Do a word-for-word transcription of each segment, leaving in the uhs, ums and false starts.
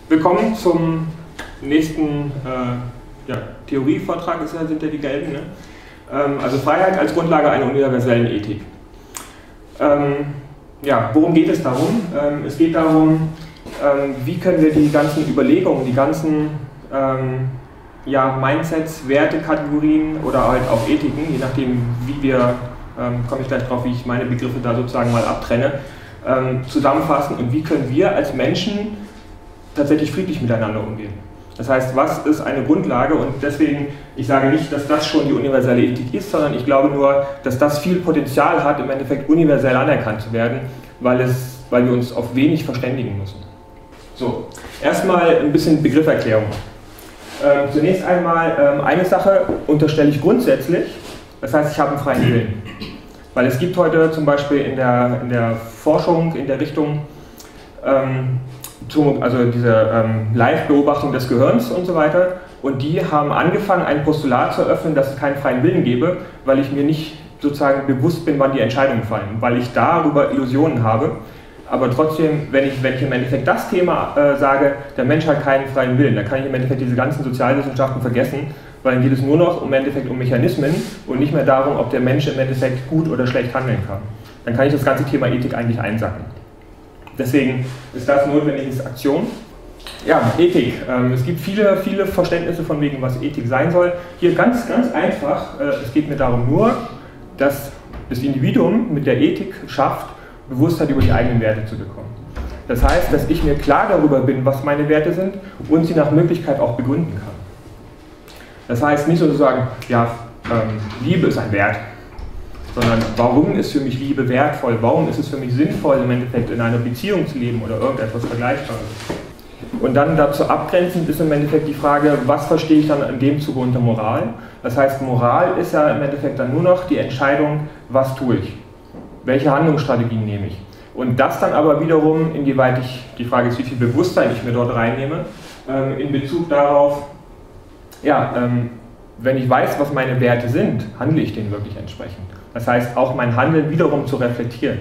Willkommen zum nächsten äh, ja, Theorievortrag, ist ja, sind ja die gelben. Ne? Ähm, also Freiheit als Grundlage einer universellen Ethik. Ähm, ja, worum geht es darum? Ähm, es geht darum, ähm, wie können wir die ganzen Überlegungen, die ganzen ähm, ja, Mindsets, Wertekategorien oder halt auch Ethiken, je nachdem wie wir, ähm, komme ich gleich drauf, wie ich meine Begriffe da sozusagen mal abtrenne, ähm, zusammenfassen und wie können wir als Menschen tatsächlich friedlich miteinander umgehen. Das heißt, was ist eine Grundlage? Und deswegen, ich sage nicht, dass das schon die universelle Ethik ist, sondern ich glaube nur, dass das viel Potenzial hat, im Endeffekt universell anerkannt zu werden, weil, es, weil wir uns auf wenig verständigen müssen. So, erstmal ein bisschen Begrifferklärung. Ähm, zunächst einmal, ähm, eine Sache unterstelle ich grundsätzlich, das heißt, ich habe einen freien Willen. Weil es gibt heute zum Beispiel in der, in der Forschung, in der Richtung, ähm, also diese ähm, Live-Beobachtung des Gehirns und so weiter, und die haben angefangen, ein Postulat zu eröffnen, dass es keinen freien Willen gebe, weil ich mir nicht sozusagen bewusst bin, wann die Entscheidungen fallen, weil ich darüber Illusionen habe. Aber trotzdem, wenn ich, wenn ich im Endeffekt das Thema äh, sage, der Mensch hat keinen freien Willen, dann kann ich im Endeffekt diese ganzen Sozialwissenschaften vergessen, weil dann geht es nur noch im Endeffekt um Mechanismen und nicht mehr darum, ob der Mensch im Endeffekt gut oder schlecht handeln kann. Dann kann ich das ganze Thema Ethik eigentlich einsacken. Deswegen ist das notwendig, ist Aktion. Ja, Ethik. Ähm, es gibt viele, viele Verständnisse von wegen, was Ethik sein soll. Hier ganz, ganz einfach, äh, es geht mir darum nur, dass das Individuum mit der Ethik schafft, Bewusstheit über die eigenen Werte zu bekommen. Das heißt, dass ich mir klar darüber bin, was meine Werte sind und sie nach Möglichkeit auch begründen kann. Das heißt nicht sozusagen, ja, ähm, Liebe ist ein Wert, sondern warum ist für mich Liebe wertvoll, warum ist es für mich sinnvoll, im Endeffekt in einer Beziehung zu leben oder irgendetwas Vergleichbares. Und dann dazu abgrenzend ist im Endeffekt die Frage, was verstehe ich dann in dem Zuge unter Moral? Das heißt, Moral ist ja im Endeffekt dann nur noch die Entscheidung, was tue ich, welche Handlungsstrategien nehme ich. Und das dann aber wiederum, inwieweit ich, die Frage ist, wie viel Bewusstsein ich mir dort reinnehme, ähm, in Bezug darauf, ja, ähm, wenn ich weiß, was meine Werte sind, handle ich denen wirklich entsprechend. Das heißt, auch mein Handeln wiederum zu reflektieren.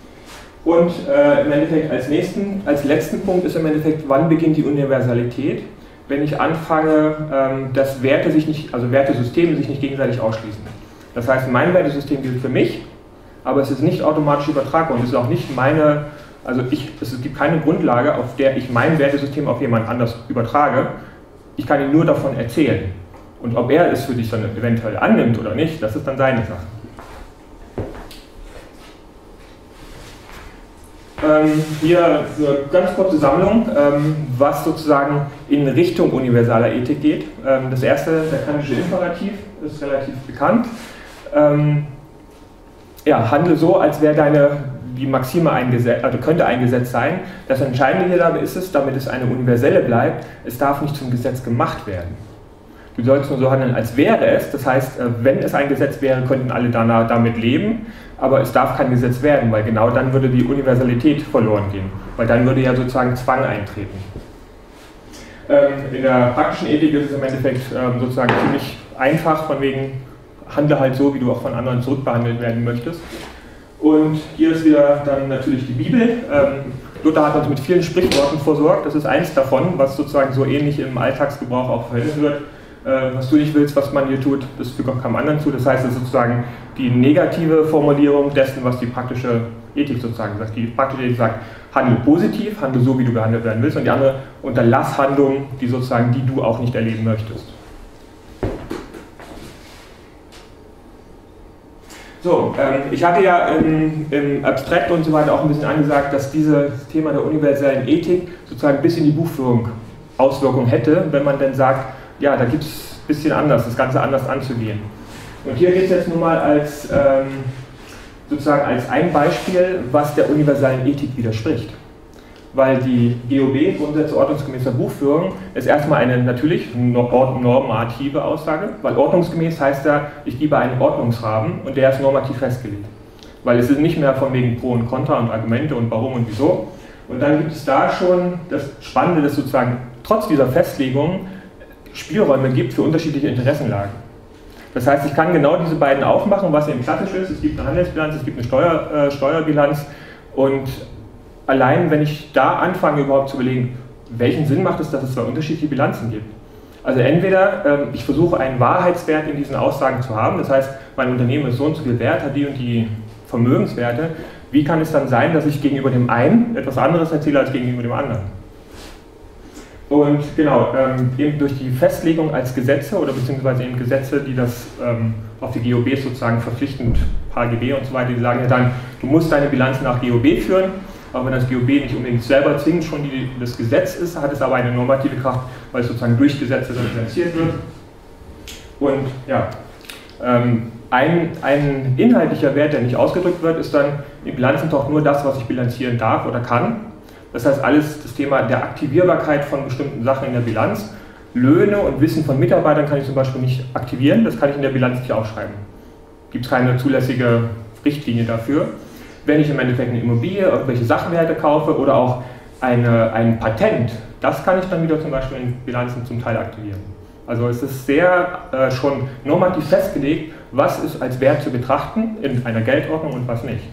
Und äh, im Endeffekt als, nächsten, als letzten Punkt ist im Endeffekt, wann beginnt die Universalität? Wenn ich anfange, ähm, dass Werte sich nicht, also Wertesysteme sich nicht gegenseitig ausschließen. Das heißt, mein Wertesystem gilt für mich, aber es ist nicht automatisch übertragbar und es ist auch nicht meine, also ich, es gibt keine Grundlage, auf der ich mein Wertesystem auf jemand anders übertrage. Ich kann ihm nur davon erzählen. Und ob er es für dich dann eventuell annimmt oder nicht, das ist dann seine Sache. Ähm, hier eine ganz kurze Sammlung, ähm, was sozusagen in Richtung universaler Ethik geht. Ähm, das erste, der kantische Imperativ, ist relativ bekannt. Ähm, ja, handle so, als wäre deine, die Maxime eingesetzt, also könnte eingesetzt sein. Das Entscheidende hier dabei ist es, damit es eine universelle bleibt, es darf nicht zum Gesetz gemacht werden. Du sollst nur so handeln, als wäre es. Das heißt, wenn es ein Gesetz wäre, könnten alle danach damit leben, aber es darf kein Gesetz werden, weil genau dann würde die Universalität verloren gehen, weil dann würde ja sozusagen Zwang eintreten. In der praktischen Ethik ist es im Endeffekt sozusagen ziemlich einfach, von wegen, handle halt so, wie du auch von anderen zurückbehandelt werden möchtest. Und hier ist wieder dann natürlich die Bibel. Luther hat uns mit vielen Sprichworten versorgt, das ist eins davon, was sozusagen so ähnlich im Alltagsgebrauch auch verwendet wird. Was du nicht willst, was man dir tut, das fügt auch keinem anderen zu. Das heißt, es ist sozusagen die negative Formulierung dessen, was die praktische Ethik sozusagen sagt. Die praktische Ethik sagt, handle positiv, handle so, wie du behandelt werden willst. Und die andere, unterlass Handlungen, die sozusagen, die du auch nicht erleben möchtest. So, ähm, ich hatte ja im, im Abstrakt und so weiter auch ein bisschen angesagt, dass dieses Thema der universellen Ethik sozusagen ein bisschen die Buchführung Auswirkungen hätte, wenn man dann sagt, ja, da gibt es ein bisschen anders, das Ganze anders anzugehen. Und hier geht es jetzt nun mal als, ähm, sozusagen als ein Beispiel, was der universellen Ethik widerspricht. Weil die G O B, Grundsätze ordnungsgemäßer Buchführung, ist erstmal eine natürlich normative Aussage, weil ordnungsgemäß heißt ja, ich gebe einen Ordnungsrahmen und der ist normativ festgelegt. Weil es ist nicht mehr von wegen Pro und Contra und Argumente und warum und wieso. Und dann gibt es da schon das Spannende, dass sozusagen trotz dieser Festlegung Spielräume gibt für unterschiedliche Interessenlagen. Das heißt, ich kann genau diese beiden aufmachen, was eben klassisch ist. Es gibt eine Handelsbilanz, es gibt eine Steuer, äh, Steuerbilanz und allein, wenn ich da anfange überhaupt zu überlegen, welchen Sinn macht es, dass es zwei unterschiedliche Bilanzen gibt? Also entweder ähm, ich versuche einen Wahrheitswert in diesen Aussagen zu haben, das heißt, mein Unternehmen ist so und so viel wert, hat die und die Vermögenswerte. Wie kann es dann sein, dass ich gegenüber dem einen etwas anderes erzähle als gegenüber dem anderen? Und genau, ähm, eben durch die Festlegung als Gesetze oder beziehungsweise eben Gesetze, die das ähm, auf die G O Bs sozusagen verpflichtend, H G B und so weiter, die sagen ja dann, du musst deine Bilanz nach G O B führen, auch wenn das G O B nicht unbedingt selber zwingend schon die, das Gesetz ist, hat es aber eine normative Kraft, weil es sozusagen durch Gesetze dann finanziert wird. Und ja, ähm, ein, ein inhaltlicher Wert, der nicht ausgedrückt wird, ist dann in Bilanzen doch nur das, was ich bilanzieren darf oder kann. Das heißt, alles das Thema der Aktivierbarkeit von bestimmten Sachen in der Bilanz. Löhne und Wissen von Mitarbeitern kann ich zum Beispiel nicht aktivieren, das kann ich in der Bilanz nicht aufschreiben. Gibt es keine zulässige Richtlinie dafür. Wenn ich im Endeffekt eine Immobilie, irgendwelche Sachwerte kaufe oder auch eine, ein Patent, das kann ich dann wieder zum Beispiel in Bilanzen zum Teil aktivieren. Also es ist sehr äh, schon normativ festgelegt, was ist als Wert zu betrachten in einer Geldordnung und was nicht.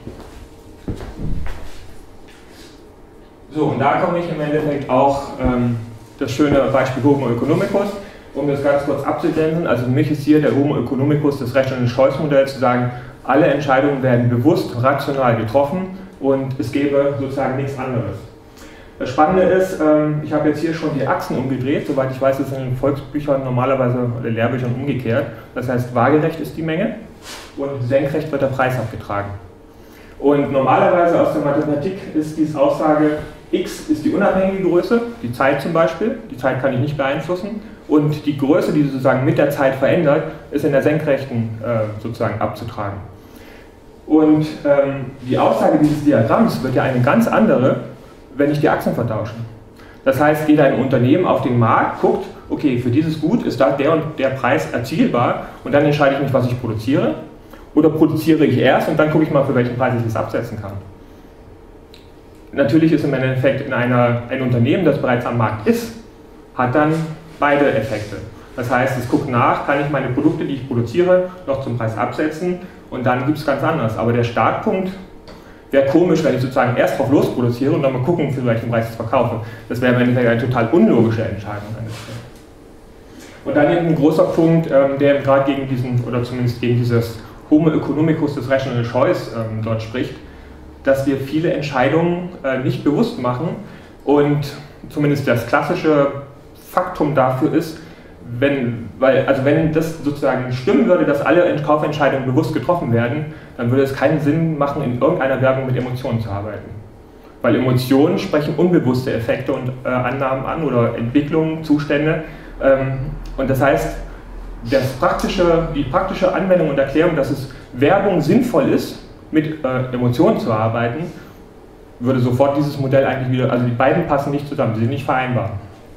So, und da komme ich im Endeffekt auch ähm, das schöne Beispiel Homo economicus, um das ganz kurz abzugrenzen. Also für mich ist hier der Homo economicus das Rational-Choice-Modell zu sagen, alle Entscheidungen werden bewusst, rational getroffen und es gäbe sozusagen nichts anderes. Das Spannende ist, ähm, ich habe jetzt hier schon die Achsen umgedreht, soweit ich weiß, ist es in den Volksbüchern normalerweise oder Lehrbüchern umgekehrt. Das heißt, waagerecht ist die Menge und senkrecht wird der Preis abgetragen. Und normalerweise aus der Mathematik ist diese Aussage, x ist die unabhängige Größe, die Zeit zum Beispiel, die Zeit kann ich nicht beeinflussen, und die Größe, die sozusagen mit der Zeit verändert, ist in der senkrechten äh, sozusagen abzutragen. Und ähm, die Aussage dieses Diagramms wird ja eine ganz andere, wenn ich die Achsen vertausche. Das heißt, geht ein Unternehmen auf den Markt, guckt, okay, für dieses Gut ist da der und der Preis erzielbar und dann entscheide ich mich, was ich produziere. Oder produziere ich erst und dann gucke ich mal, für welchen Preis ich das absetzen kann. Natürlich ist im Endeffekt in einer, ein Unternehmen, das bereits am Markt ist, hat dann beide Effekte. Das heißt, es guckt nach, kann ich meine Produkte, die ich produziere, noch zum Preis absetzen und dann gibt es ganz anders. Aber der Startpunkt wäre komisch, wenn ich sozusagen erst drauf los produziere und dann mal gucken, für welchen Preis ich es verkaufe. Das wäre im Endeffekt eine total unlogische Entscheidung. Und dann eben ein großer Punkt, ähm, der gerade gegen diesen, oder zumindest gegen dieses Homo economicus des Rational Choice ähm, dort spricht, dass wir viele Entscheidungen äh, nicht bewusst machen und zumindest das klassische Faktum dafür ist, wenn, weil, also wenn das sozusagen stimmen würde, dass alle Kaufentscheidungen bewusst getroffen werden, dann würde es keinen Sinn machen, in irgendeiner Werbung mit Emotionen zu arbeiten. Weil Emotionen sprechen unbewusste Effekte und äh, Annahmen an oder Entwicklungen, Zustände. Ähm, und das heißt, das praktische, die praktische Anwendung und Erklärung, dass es Werbung sinnvoll ist, mit äh, Emotionen zu arbeiten, würde sofort dieses Modell eigentlich wieder, also die beiden passen nicht zusammen, sie sind nicht vereinbar.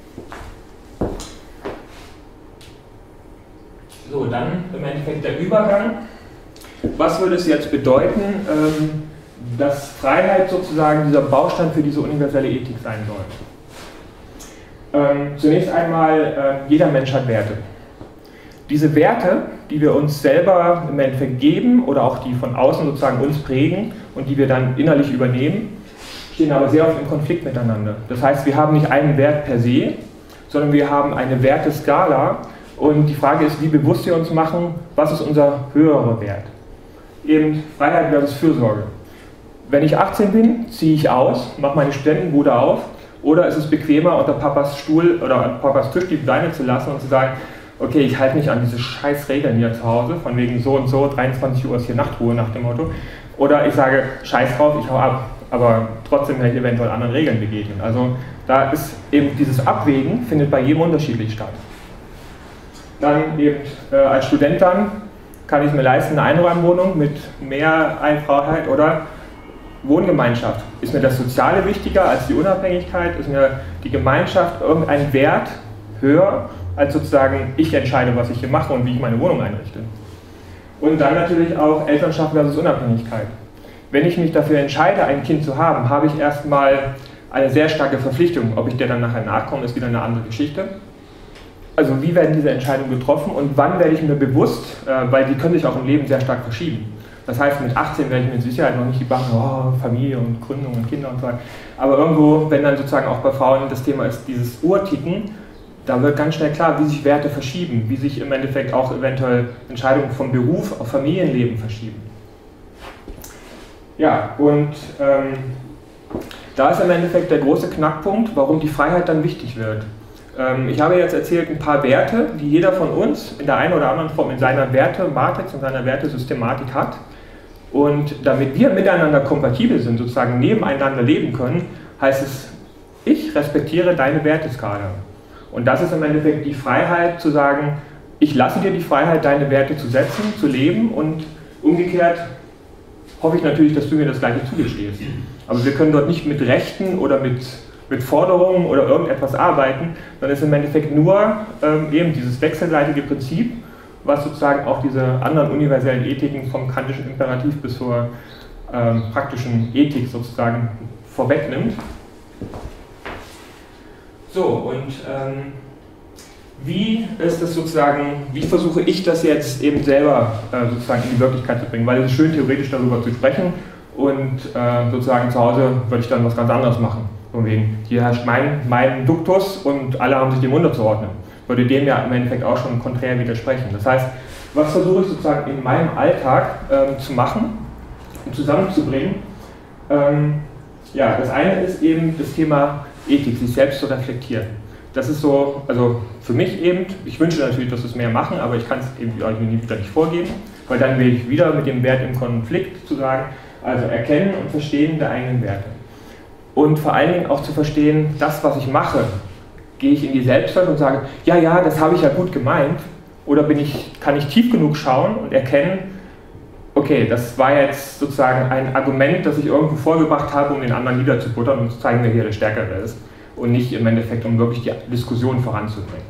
So, dann im Endeffekt der Übergang. Was würde es jetzt bedeuten, ähm, dass Freiheit sozusagen dieser Baustein für diese universelle Ethik sein soll? Ähm, zunächst einmal, äh, jeder Mensch hat Werte. Diese Werte, die wir uns selber im Endeffekt geben oder auch die von außen sozusagen uns prägen und die wir dann innerlich übernehmen, stehen aber sehr oft im Konflikt miteinander. Das heißt, wir haben nicht einen Wert per se, sondern wir haben eine Werteskala und die Frage ist, wie bewusst wir uns machen, was ist unser höherer Wert. Eben Freiheit versus Fürsorge. Wenn ich achtzehn bin, ziehe ich aus, mache meine Studentenbude auf oder ist es bequemer, unter Papas Stuhl oder an Papas Tisch die Beine zu lassen und zu sagen, okay, ich halte mich an diese scheiß Regeln hier zu Hause, von wegen so und so, dreiundzwanzig Uhr ist hier Nachtruhe nach dem Motto. Oder ich sage, scheiß drauf, ich hau ab, aber trotzdem werde ich eventuell anderen Regeln begegnen. Also da ist eben dieses Abwägen, findet bei jedem unterschiedlich statt. Dann eben äh, als Student dann, kann ich mir leisten, eine Einraumwohnung mit mehr Freiheit oder Wohngemeinschaft. Ist mir das Soziale wichtiger als die Unabhängigkeit? Ist mir die Gemeinschaft irgendein Wert höher, als sozusagen ich entscheide, was ich hier mache und wie ich meine Wohnung einrichte? Und dann natürlich auch Elternschaft versus Unabhängigkeit. Wenn ich mich dafür entscheide, ein Kind zu haben, habe ich erstmal eine sehr starke Verpflichtung. Ob ich der dann nachher nachkomme, ist wieder eine andere Geschichte. Also wie werden diese Entscheidungen getroffen und wann werde ich mir bewusst, äh, weil die können sich auch im Leben sehr stark verschieben. Das heißt, mit achtzehn werde ich mit Sicherheit noch nicht die Bank, oh, Familie und Gründung und Kinder und so weiter. Aber irgendwo, wenn dann sozusagen auch bei Frauen das Thema ist, dieses Urticken, da wird ganz schnell klar, wie sich Werte verschieben, wie sich im Endeffekt auch eventuell Entscheidungen vom Beruf auf Familienleben verschieben. Ja, und ähm, da ist im Endeffekt der große Knackpunkt, warum die Freiheit dann wichtig wird. Ähm, ich habe jetzt erzählt ein paar Werte, die jeder von uns in der einen oder anderen Form in seiner Wertematrix, in seiner Wertesystematik hat. Und damit wir miteinander kompatibel sind, sozusagen nebeneinander leben können, heißt es, ich respektiere deine Werteskala. Und das ist im Endeffekt die Freiheit zu sagen, ich lasse dir die Freiheit, deine Werte zu setzen, zu leben, und umgekehrt hoffe ich natürlich, dass du mir das Gleiche zugestehst. Aber wir können dort nicht mit Rechten oder mit, mit Forderungen oder irgendetwas arbeiten, sondern es ist im Endeffekt nur ähm, eben dieses wechselseitige Prinzip, was sozusagen auch diese anderen universellen Ethiken vom kantischen Imperativ bis zur ähm, praktischen Ethik sozusagen vorwegnimmt. So, und ähm, wie ist das sozusagen, wie versuche ich das jetzt eben selber äh, sozusagen in die Wirklichkeit zu bringen? Weil es ist schön, theoretisch darüber zu sprechen, und äh, sozusagen zu Hause würde ich dann was ganz anderes machen. Von wegen, hier herrscht mein, mein Duktus und alle haben sich dem unterzuordnen. Würde dem ja im Endeffekt auch schon konträr widersprechen. Das heißt, was versuche ich sozusagen in meinem Alltag ähm, zu machen und zusammenzubringen? Ähm, ja, das eine ist eben das Thema Ethik, sich selbst zu reflektieren. Das ist so, also für mich eben, ich wünsche natürlich, dass wir es mehr machen, aber ich kann es eben euch wieder nicht vorgeben, weil dann wäre ich wieder mit dem Wert im Konflikt, zu sagen, also erkennen und verstehen der eigenen Werte. Und vor allen Dingen auch zu verstehen, das, was ich mache, gehe ich in die Selbstwert und sage, ja, ja, das habe ich ja gut gemeint, oder bin ich, kann ich tief genug schauen und erkennen, okay, das war jetzt sozusagen ein Argument, das ich irgendwo vorgebracht habe, um den anderen niederzubuttern und zu zeigen, wer hier der Stärkere ist, und nicht im Endeffekt, um wirklich die Diskussion voranzubringen.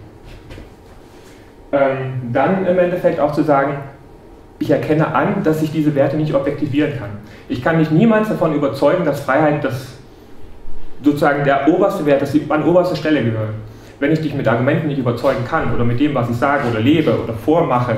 Ähm, dann im Endeffekt auch zu sagen, ich erkenne an, dass ich diese Werte nicht objektivieren kann. Ich kann mich niemals davon überzeugen, dass Freiheit das sozusagen der oberste Wert, dass sie an oberster Stelle gehört. Wenn ich dich mit Argumenten nicht überzeugen kann oder mit dem, was ich sage oder lebe oder vormache,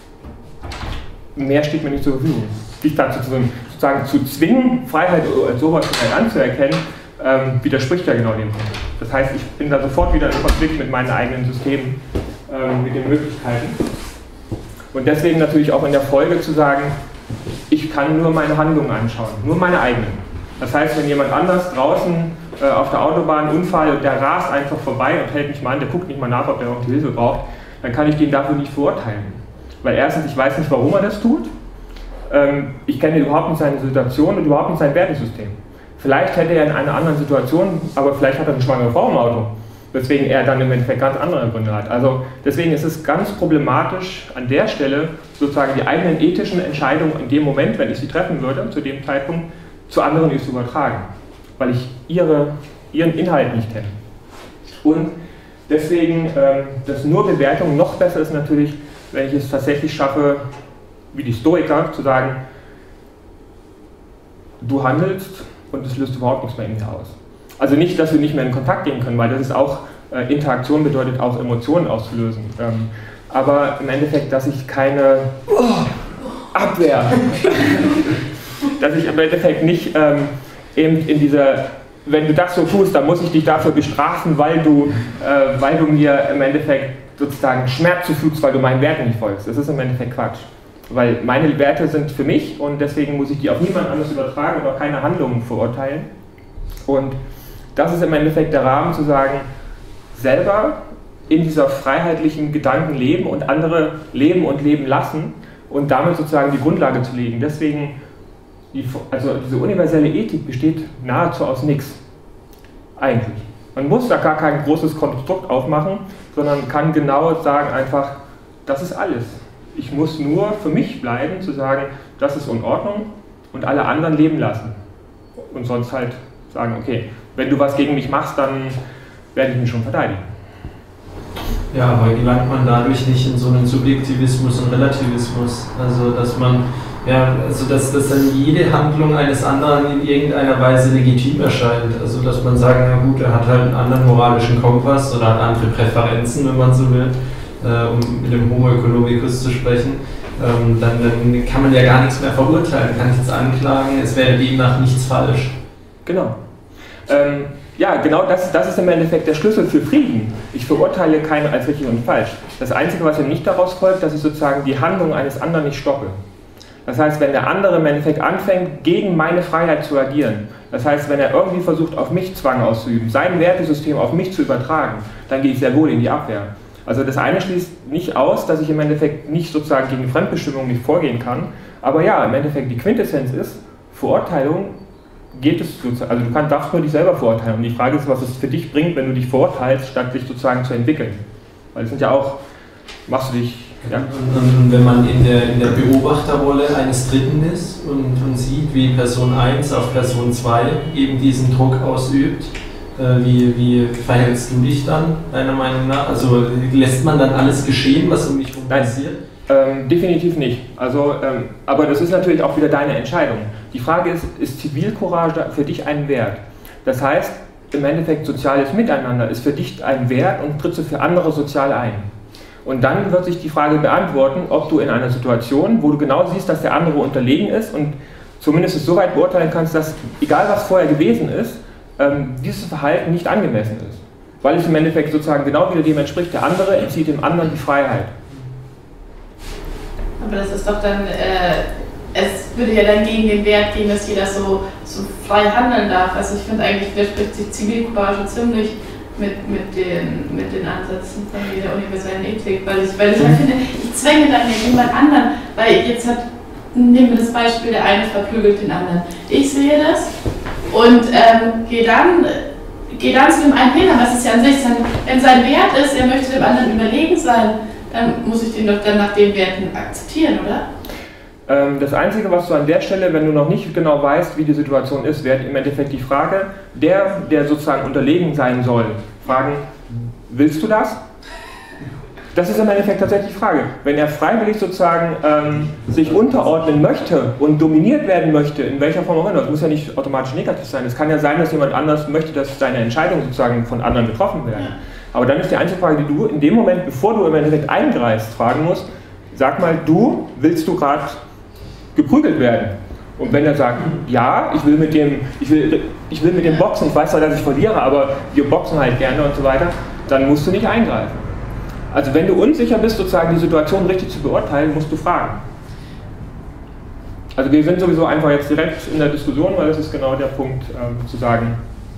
mehr steht mir nicht zur Verfügung. Dich dazu sozusagen zu zwingen, Freiheit als oberste Wert anzuerkennen, ähm, widerspricht ja genau dem Punkt. Das heißt, ich bin da sofort wieder im Konflikt mit meinen eigenen Systemen, ähm, mit den Möglichkeiten. Und deswegen natürlich auch in der Folge zu sagen, ich kann nur meine Handlungen anschauen, nur meine eigenen. Das heißt, wenn jemand anders draußen äh, auf der Autobahn einen Unfall, und der rast einfach vorbei und hält mich mal an, der guckt nicht mal nach, ob der irgendwie Hilfe braucht, dann kann ich den dafür nicht verurteilen. Weil erstens, ich weiß nicht, warum er das tut. Ähm, ich kenne überhaupt nicht seine Situation und überhaupt nicht sein Wertesystem. Vielleicht hätte er in einer anderen Situation, aber vielleicht hat er eine schwangere Frau im Auto, weswegen er dann im Endeffekt ganz andere Gründe hat. Also deswegen ist es ganz problematisch, an der Stelle sozusagen die eigenen ethischen Entscheidungen in dem Moment, wenn ich sie treffen würde, zu dem Zeitpunkt, zu anderen zu übertragen, weil ich ihre, ihren Inhalt nicht kenne. Und deswegen, ähm, dass nur Bewertung noch besser ist natürlich, wenn ich es tatsächlich schaffe, wie die Stoiker, zu sagen, du handelst und es löst überhaupt nichts mehr in mir aus. Also nicht, dass wir nicht mehr in Kontakt gehen können, weil das ist auch, äh, Interaktion bedeutet auch Emotionen auszulösen. Ähm, aber im Endeffekt, dass ich keine oh, Abwehr, dass ich im Endeffekt nicht ähm, eben in dieser, wenn du das so tust, dann muss ich dich dafür bestrafen, weil du, äh, weil du mir im Endeffekt sozusagen Schmerz zufügst, weil du meinen Werten nicht folgst. Das ist im Endeffekt Quatsch. Weil meine Werte sind für mich und deswegen muss ich die auf niemand anderes übertragen und auch keine Handlungen verurteilen. Und das ist im Endeffekt der Rahmen, zu sagen, selber in dieser freiheitlichen Gedanken leben und andere leben und leben lassen und damit sozusagen die Grundlage zu legen. Deswegen, die, also diese universelle Ethik besteht nahezu aus nichts. Eigentlich. Man muss da gar kein großes Konstrukt aufmachen, sondern kann genau sagen einfach, das ist alles. Ich muss nur für mich bleiben, zu sagen, das ist in Ordnung und alle anderen leben lassen. Und sonst halt sagen, okay, wenn du was gegen mich machst, dann werde ich mich schon verteidigen. Ja, aber gelangt man dadurch nicht in so einen Subjektivismus und Relativismus? Also, dass man, ja, also dass, dass dann jede Handlung eines anderen in irgendeiner Weise legitim erscheint. Also, dass man sagt, na gut, er hat halt einen anderen moralischen Kompass oder hat andere Präferenzen, wenn man so will, äh, um mit dem Homo economicus zu sprechen. ähm, dann, dann kann man ja gar nichts mehr verurteilen, kann nichts anklagen, es wäre demnach nichts falsch. Genau. Ähm, ja, genau das, das ist im Endeffekt der Schlüssel für Frieden. Ich verurteile keinen als richtig und falsch. Das Einzige, was eben nicht daraus folgt, dass ich sozusagen die Handlung eines anderen nicht stoppe. Das heißt, wenn der andere im Endeffekt anfängt, gegen meine Freiheit zu agieren, das heißt, wenn er irgendwie versucht, auf mich Zwang auszuüben, sein Wertesystem auf mich zu übertragen, dann gehe ich sehr wohl in die Abwehr. Also das eine schließt nicht aus, dass ich im Endeffekt nicht sozusagen gegen die Fremdbestimmung nicht vorgehen kann, aber ja, im Endeffekt die Quintessenz ist, Verurteilung geht es sozusagen, also du kannst, darfst nur dich selber verurteilen und die Frage ist, was es für dich bringt, wenn du dich verurteilst, statt dich sozusagen zu entwickeln. Weil es sind ja auch, machst du dich... Ja. Und wenn man in der, in der Beobachterrolle eines Dritten ist und, und sieht, wie Person eins auf Person zwei eben diesen Druck ausübt, äh, wie, wie verhältst du dich dann, deiner Meinung nach? Also lässt man dann alles geschehen, was um mich herum passiert? Ähm, definitiv nicht. Also, ähm, aber das ist natürlich auch wieder deine Entscheidung. Die Frage ist, ist Zivilcourage für dich ein Wert? Das heißt, im Endeffekt soziales Miteinander ist für dich ein Wert und trittst du für andere sozial ein. Und dann wird sich die Frage beantworten, ob du in einer Situation, wo du genau siehst, dass der andere unterlegen ist und zumindest es so weit beurteilen kannst, dass, egal was vorher gewesen ist, ähm, dieses Verhalten nicht angemessen ist. Weil es im Endeffekt sozusagen genau wieder dem entspricht, der andere entzieht dem anderen die Freiheit. Aber das ist doch dann, äh, es würde ja dann gegen den Wert gehen, dass jeder so, so frei handeln darf. Also ich finde eigentlich widerspricht sich Zivilcourage ziemlich mit, mit, den, mit den Ansätzen von der universellen Ethik, weil ich, weil ich halt finde, ich zwänge dann ja jemand anderen, weil jetzt hat, nehmen wir das Beispiel, der eine verprügelt den anderen. Ich sehe das und ähm, gehe dann, geh dann zu dem einen hin, was ist ja an sich, sein, wenn sein Wert ist, er möchte dem anderen überlegen sein, dann muss ich den doch dann nach den Werten akzeptieren, oder? Das Einzige, was du an der Stelle, wenn du noch nicht genau weißt, wie die Situation ist, wäre im Endeffekt die Frage, der, der sozusagen unterlegen sein soll, fragen, willst du das? Das ist im Endeffekt tatsächlich die Frage. Wenn er freiwillig sozusagen ähm, sich unterordnen möchte und dominiert werden möchte, in welcher Form auch immer, das muss ja nicht automatisch negativ sein. Es kann ja sein, dass jemand anders möchte, dass seine Entscheidungen sozusagen von anderen getroffen werden. Ja. Aber dann ist die einzige Frage, die du in dem Moment, bevor du im Endeffekt eingreifst, fragen musst, sag mal, du, willst du gerade geprügelt werden? Und wenn er sagt, ja, ich will mit dem, ich will, ich will mit dem boxen, ich weiß zwar, dass ich verliere, aber wir boxen halt gerne und so weiter, dann musst du nicht eingreifen. Also wenn du unsicher bist, sozusagen die Situation richtig zu beurteilen, musst du fragen. Also wir sind sowieso einfach jetzt direkt in der Diskussion, weil das ist genau der Punkt, ähm, zu sagen.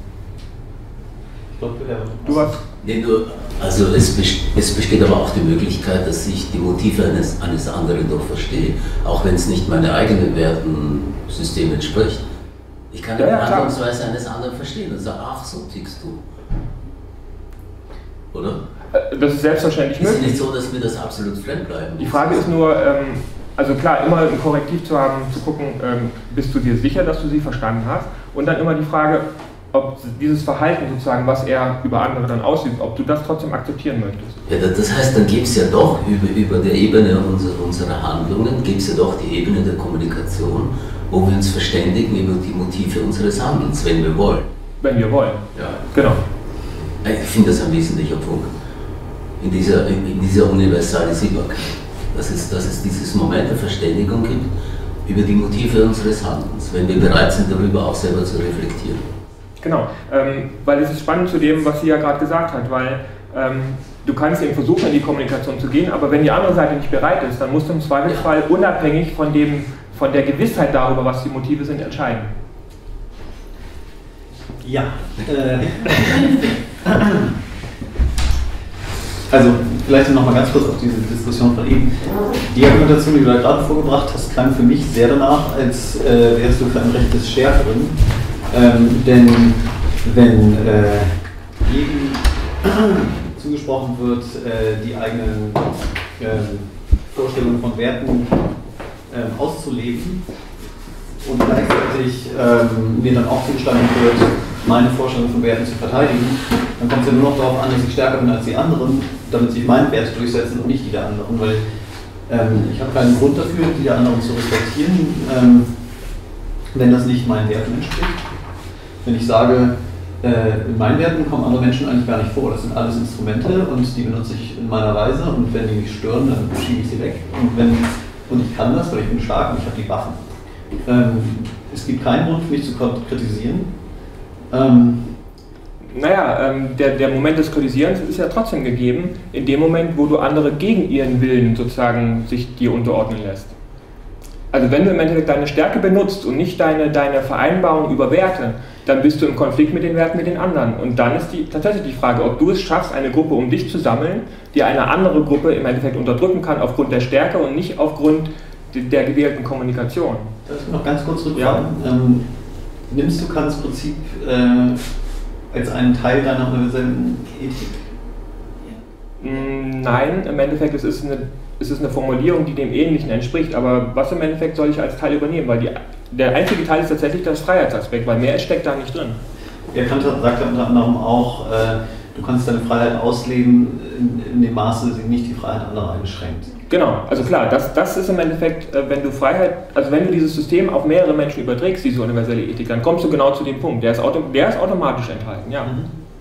Du was? Nee, nur, also es, es besteht aber auch die Möglichkeit, dass ich die Motive eines, eines anderen doch verstehe, auch wenn es nicht meinem eigenen Wertensystem entspricht. Ich kann ja, die ja, Handlungsweise eines anderen verstehen und sage, ach, so tickst du. Oder? Das ist selbstverständlich möglich. Es ist nicht so, dass mir das absolut fremd bleiben muss. Die Frage ist nur, ähm, also klar, immer ein Korrektiv zu haben, zu gucken, ähm, bist du dir sicher, dass du sie verstanden hast? Und dann immer die Frage, ob dieses Verhalten sozusagen, was er über andere dann ausübt, ob du das trotzdem akzeptieren möchtest. Ja, das heißt, dann gibt es ja doch über, über der Ebene unserer, unserer Handlungen, gibt es ja doch die Ebene der Kommunikation, wo wir uns verständigen über die Motive unseres Handelns, wenn wir wollen. Wenn wir wollen. Ja. Genau. Ich finde das ein wesentlicher Punkt. In dieser, in dieser Universalisierbarkeit. Dass es, dass es dieses Moment der Verständigung gibt über die Motive unseres Handelns, wenn wir bereit sind, darüber auch selber zu reflektieren. Genau, ähm, weil es ist spannend zu dem, was sie ja gerade gesagt hat, weil ähm, du kannst eben versuchen, in die Kommunikation zu gehen, aber wenn die andere Seite nicht bereit ist, dann musst du im Zweifelsfall unabhängig von, dem, von der Gewissheit darüber, was die Motive sind, entscheiden. Ja. Äh, also, vielleicht noch mal ganz kurz auf diese Diskussion von eben. Die Argumentation, die du da gerade vorgebracht hast, klang für mich sehr danach, als äh, wärst du für ein Recht des Schärferen. Ähm, denn wenn äh, jedem zugesprochen wird, äh, die eigenen äh, Vorstellungen von Werten äh, auszuleben und gleichzeitig äh, mir dann auch zugestanden wird, meine Vorstellungen von Werten zu verteidigen, dann kommt es ja nur noch darauf an, dass ich stärker bin als die anderen, damit sich meine Werte durchsetzen und nicht die der anderen, weil ähm, ich habe keinen Grund dafür, die der anderen zu respektieren, ähm, wenn das nicht meinen Werten entspricht. Wenn ich sage, äh, in meinen Werten kommen andere Menschen eigentlich gar nicht vor, das sind alles Instrumente und die benutze ich in meiner Weise und wenn die mich stören, dann schiebe ich sie weg. Und wenn und ich kann das, weil ich bin stark und ich habe die Waffen. Ähm, es gibt keinen Grund, mich zu kritisieren. Ähm, Naja, ähm, der, der Moment des Kritisierens ist ja trotzdem gegeben, in dem Moment, wo du andere gegen ihren Willen sozusagen sich dir unterordnen lässt. Also wenn du im Endeffekt deine Stärke benutzt und nicht deine, deine Vereinbarung über Werte, dann bist du im Konflikt mit den Werten mit den anderen. Und dann ist die, tatsächlich die Frage, ob du es schaffst, eine Gruppe um dich zu sammeln, die eine andere Gruppe im Endeffekt unterdrücken kann aufgrund der Stärke und nicht aufgrund der gewählten Kommunikation. Darf ich noch ganz kurz rückfragen? Ja. Ähm, nimmst du Kants Prinzip äh, als einen Teil deiner universellen Ethik? Nein, im Endeffekt es ist eine, es ist eine Formulierung, die dem Ähnlichen entspricht, aber was im Endeffekt soll ich als Teil übernehmen? Weil die, der einzige Teil ist tatsächlich das Freiheitsaspekt, weil mehr steckt da nicht drin. Ja, Kant sagt ja unter anderem auch, äh, du kannst deine Freiheit ausleben in, in dem Maße, dass sie nicht die Freiheit anderer einschränkt. Genau, also klar, das, das ist im Endeffekt, wenn du Freiheit, also wenn du dieses System auf mehrere Menschen überträgst, diese universelle Ethik, dann kommst du genau zu dem Punkt, der ist, auto, der ist automatisch enthalten, ja.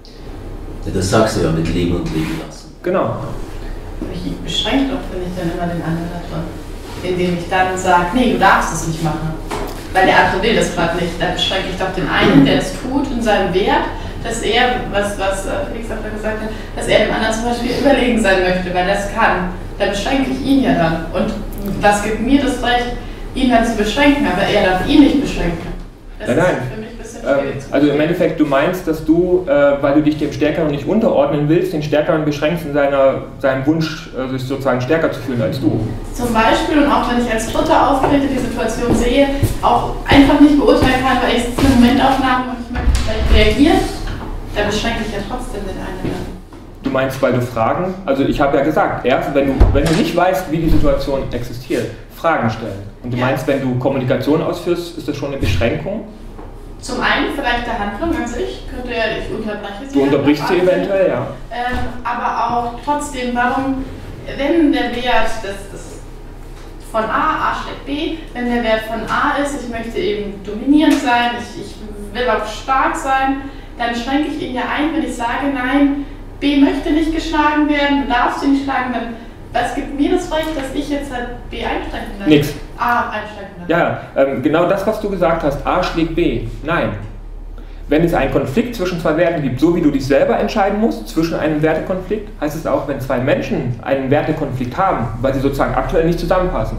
ja. Das sagst du ja mit Leben und Leben lassen. Genau. Ich beschränke doch, finde ich, dann immer den anderen davon, indem ich dann sage, nee, du darfst es nicht machen, weil der andere will das gerade nicht. Da beschränke ich doch den einen, der es tut, in seinem Wert, dass er, was, was Felix auch gesagt hat, dass er dem anderen zum Beispiel überlegen sein möchte, weil er es kann. Da beschränke ich ihn ja dann. Und das gibt mir das Recht, ihn dann zu beschränken, aber er darf ihn nicht beschränken. Das nein, nein. ist für mich ein bisschen ähm, schwierig zu Also im Endeffekt, du meinst, dass du, äh, weil du dich dem Stärkeren nicht unterordnen willst, den Stärkeren beschränkst in seiner, seinem Wunsch, äh, sich sozusagen stärker zu fühlen als du. Zum Beispiel, und auch wenn ich als Dritter auftrete, die Situation sehe, auch einfach nicht beurteilen kann, weil ich es eine Momentaufnahme und ich möchte vielleicht reagieren, da beschränke ich ja trotzdem den einen. Du meinst, weil du Fragen, also ich habe ja gesagt, erst wenn du, wenn du nicht weißt, wie die Situation existiert, Fragen stellen. Und du ja. meinst, wenn du Kommunikation ausführst, ist das schon eine Beschränkung? Zum einen vielleicht der Handlung an sich, könnte ja, ich unterbreche sie. Du unterbrichst sie eventuell, ja. Ähm, aber auch trotzdem, warum, wenn der Wert das, das von A, A schlägt B, wenn der Wert von A ist, ich möchte eben dominierend sein, ich, ich will auch stark sein, dann schränke ich ihn ja ein, wenn ich sage, nein, B möchte nicht geschlagen werden, du darfst ihn nicht schlagen, dann was gibt mir das Recht, dass ich jetzt halt B einschränken darf? Nix. A einschränken darf. Ja, ähm, genau das, was du gesagt hast, A schlägt B. Nein. Wenn es einen Konflikt zwischen zwei Werten gibt, so wie du dich selber entscheiden musst, zwischen einem Wertekonflikt, heißt es auch, wenn zwei Menschen einen Wertekonflikt haben, weil sie sozusagen aktuell nicht zusammenpassen,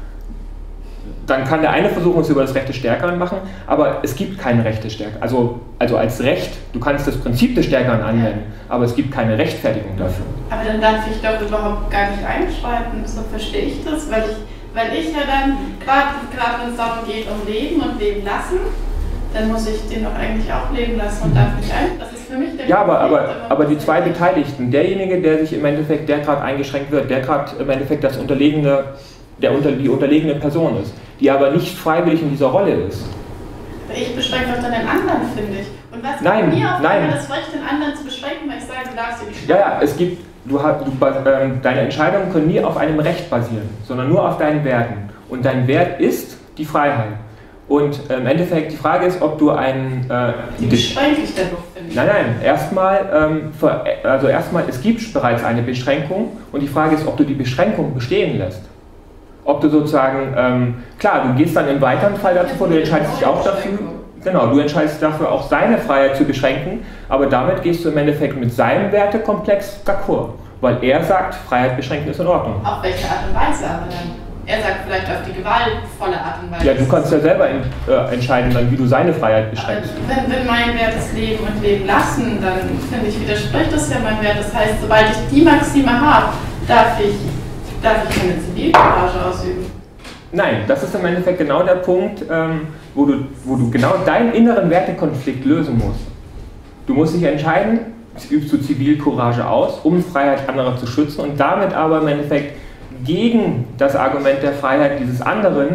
dann kann der eine versuchen, es über das Recht des Stärkeren machen, aber es gibt keine Recht des Stärkeren. Also, also als Recht, du kannst das Prinzip des Stärkeren anwenden, aber es gibt keine Rechtfertigung dafür. Aber dann darf ich doch überhaupt gar nicht einschreiten, so verstehe ich das, weil ich, weil ich ja dann, gerade wenn es darum geht, um Leben und Leben lassen, dann muss ich den doch eigentlich auch leben lassen und darf nicht ein. Das ist für mich der Ja, aber, aber, Konflikt, aber die zwei Beteiligten, derjenige, der sich im Endeffekt, der gerade eingeschränkt wird, der gerade im Endeffekt das unterlegene, der unter, die unterlegene Person ist, die aber nicht freiwillig in dieser Rolle ist. Aber ich beschränke doch dann den anderen, finde ich. Und was Nein, gibt mir auf nein. einmal das Recht, den anderen zu beschränken, weil ich sage, du darfst ihn nicht Ja, ja, es gibt, du, hast- du, ähm, deine Entscheidungen können nie auf einem Recht basieren, sondern nur auf deinen Werten. Und dein Wert ist die Freiheit. Und äh, im Endeffekt, die Frage ist, ob du einen... Äh, Die beschränke ich dadurch, finde ich. Nein, nein, erstmal, ähm, ver- also erstmal, es gibt bereits eine Beschränkung und die Frage ist, ob du die Beschränkung bestehen lässt. Ob du sozusagen, ähm, klar, du gehst dann im weiteren Fall dazu vor, du entscheidest dich auch dafür, genau, du entscheidest dafür auch seine Freiheit zu beschränken, aber damit gehst du im Endeffekt mit seinem Wertekomplex d'accord, weil er sagt, Freiheit beschränken ist in Ordnung. Auf welche Art und Weise aber dann? Er sagt vielleicht auf die gewaltvolle Art und Weise. Ja, du kannst ja selber in, äh, entscheiden, dann, wie du seine Freiheit beschränkst. Aber wenn, wenn mein Wert ist Leben und Leben lassen, dann finde ich, widerspricht das ja mein Wert. Das heißt, sobald ich die Maxime habe, darf ich, darf ich keine Zivilcourage ausüben. Nein, das ist im Endeffekt genau der Punkt, ähm, wo, du, wo du genau deinen inneren Wertekonflikt lösen musst. Du musst dich entscheiden, übst du Zivilcourage aus, um Freiheit anderer zu schützen und damit aber im Endeffekt gegen das Argument der Freiheit dieses anderen,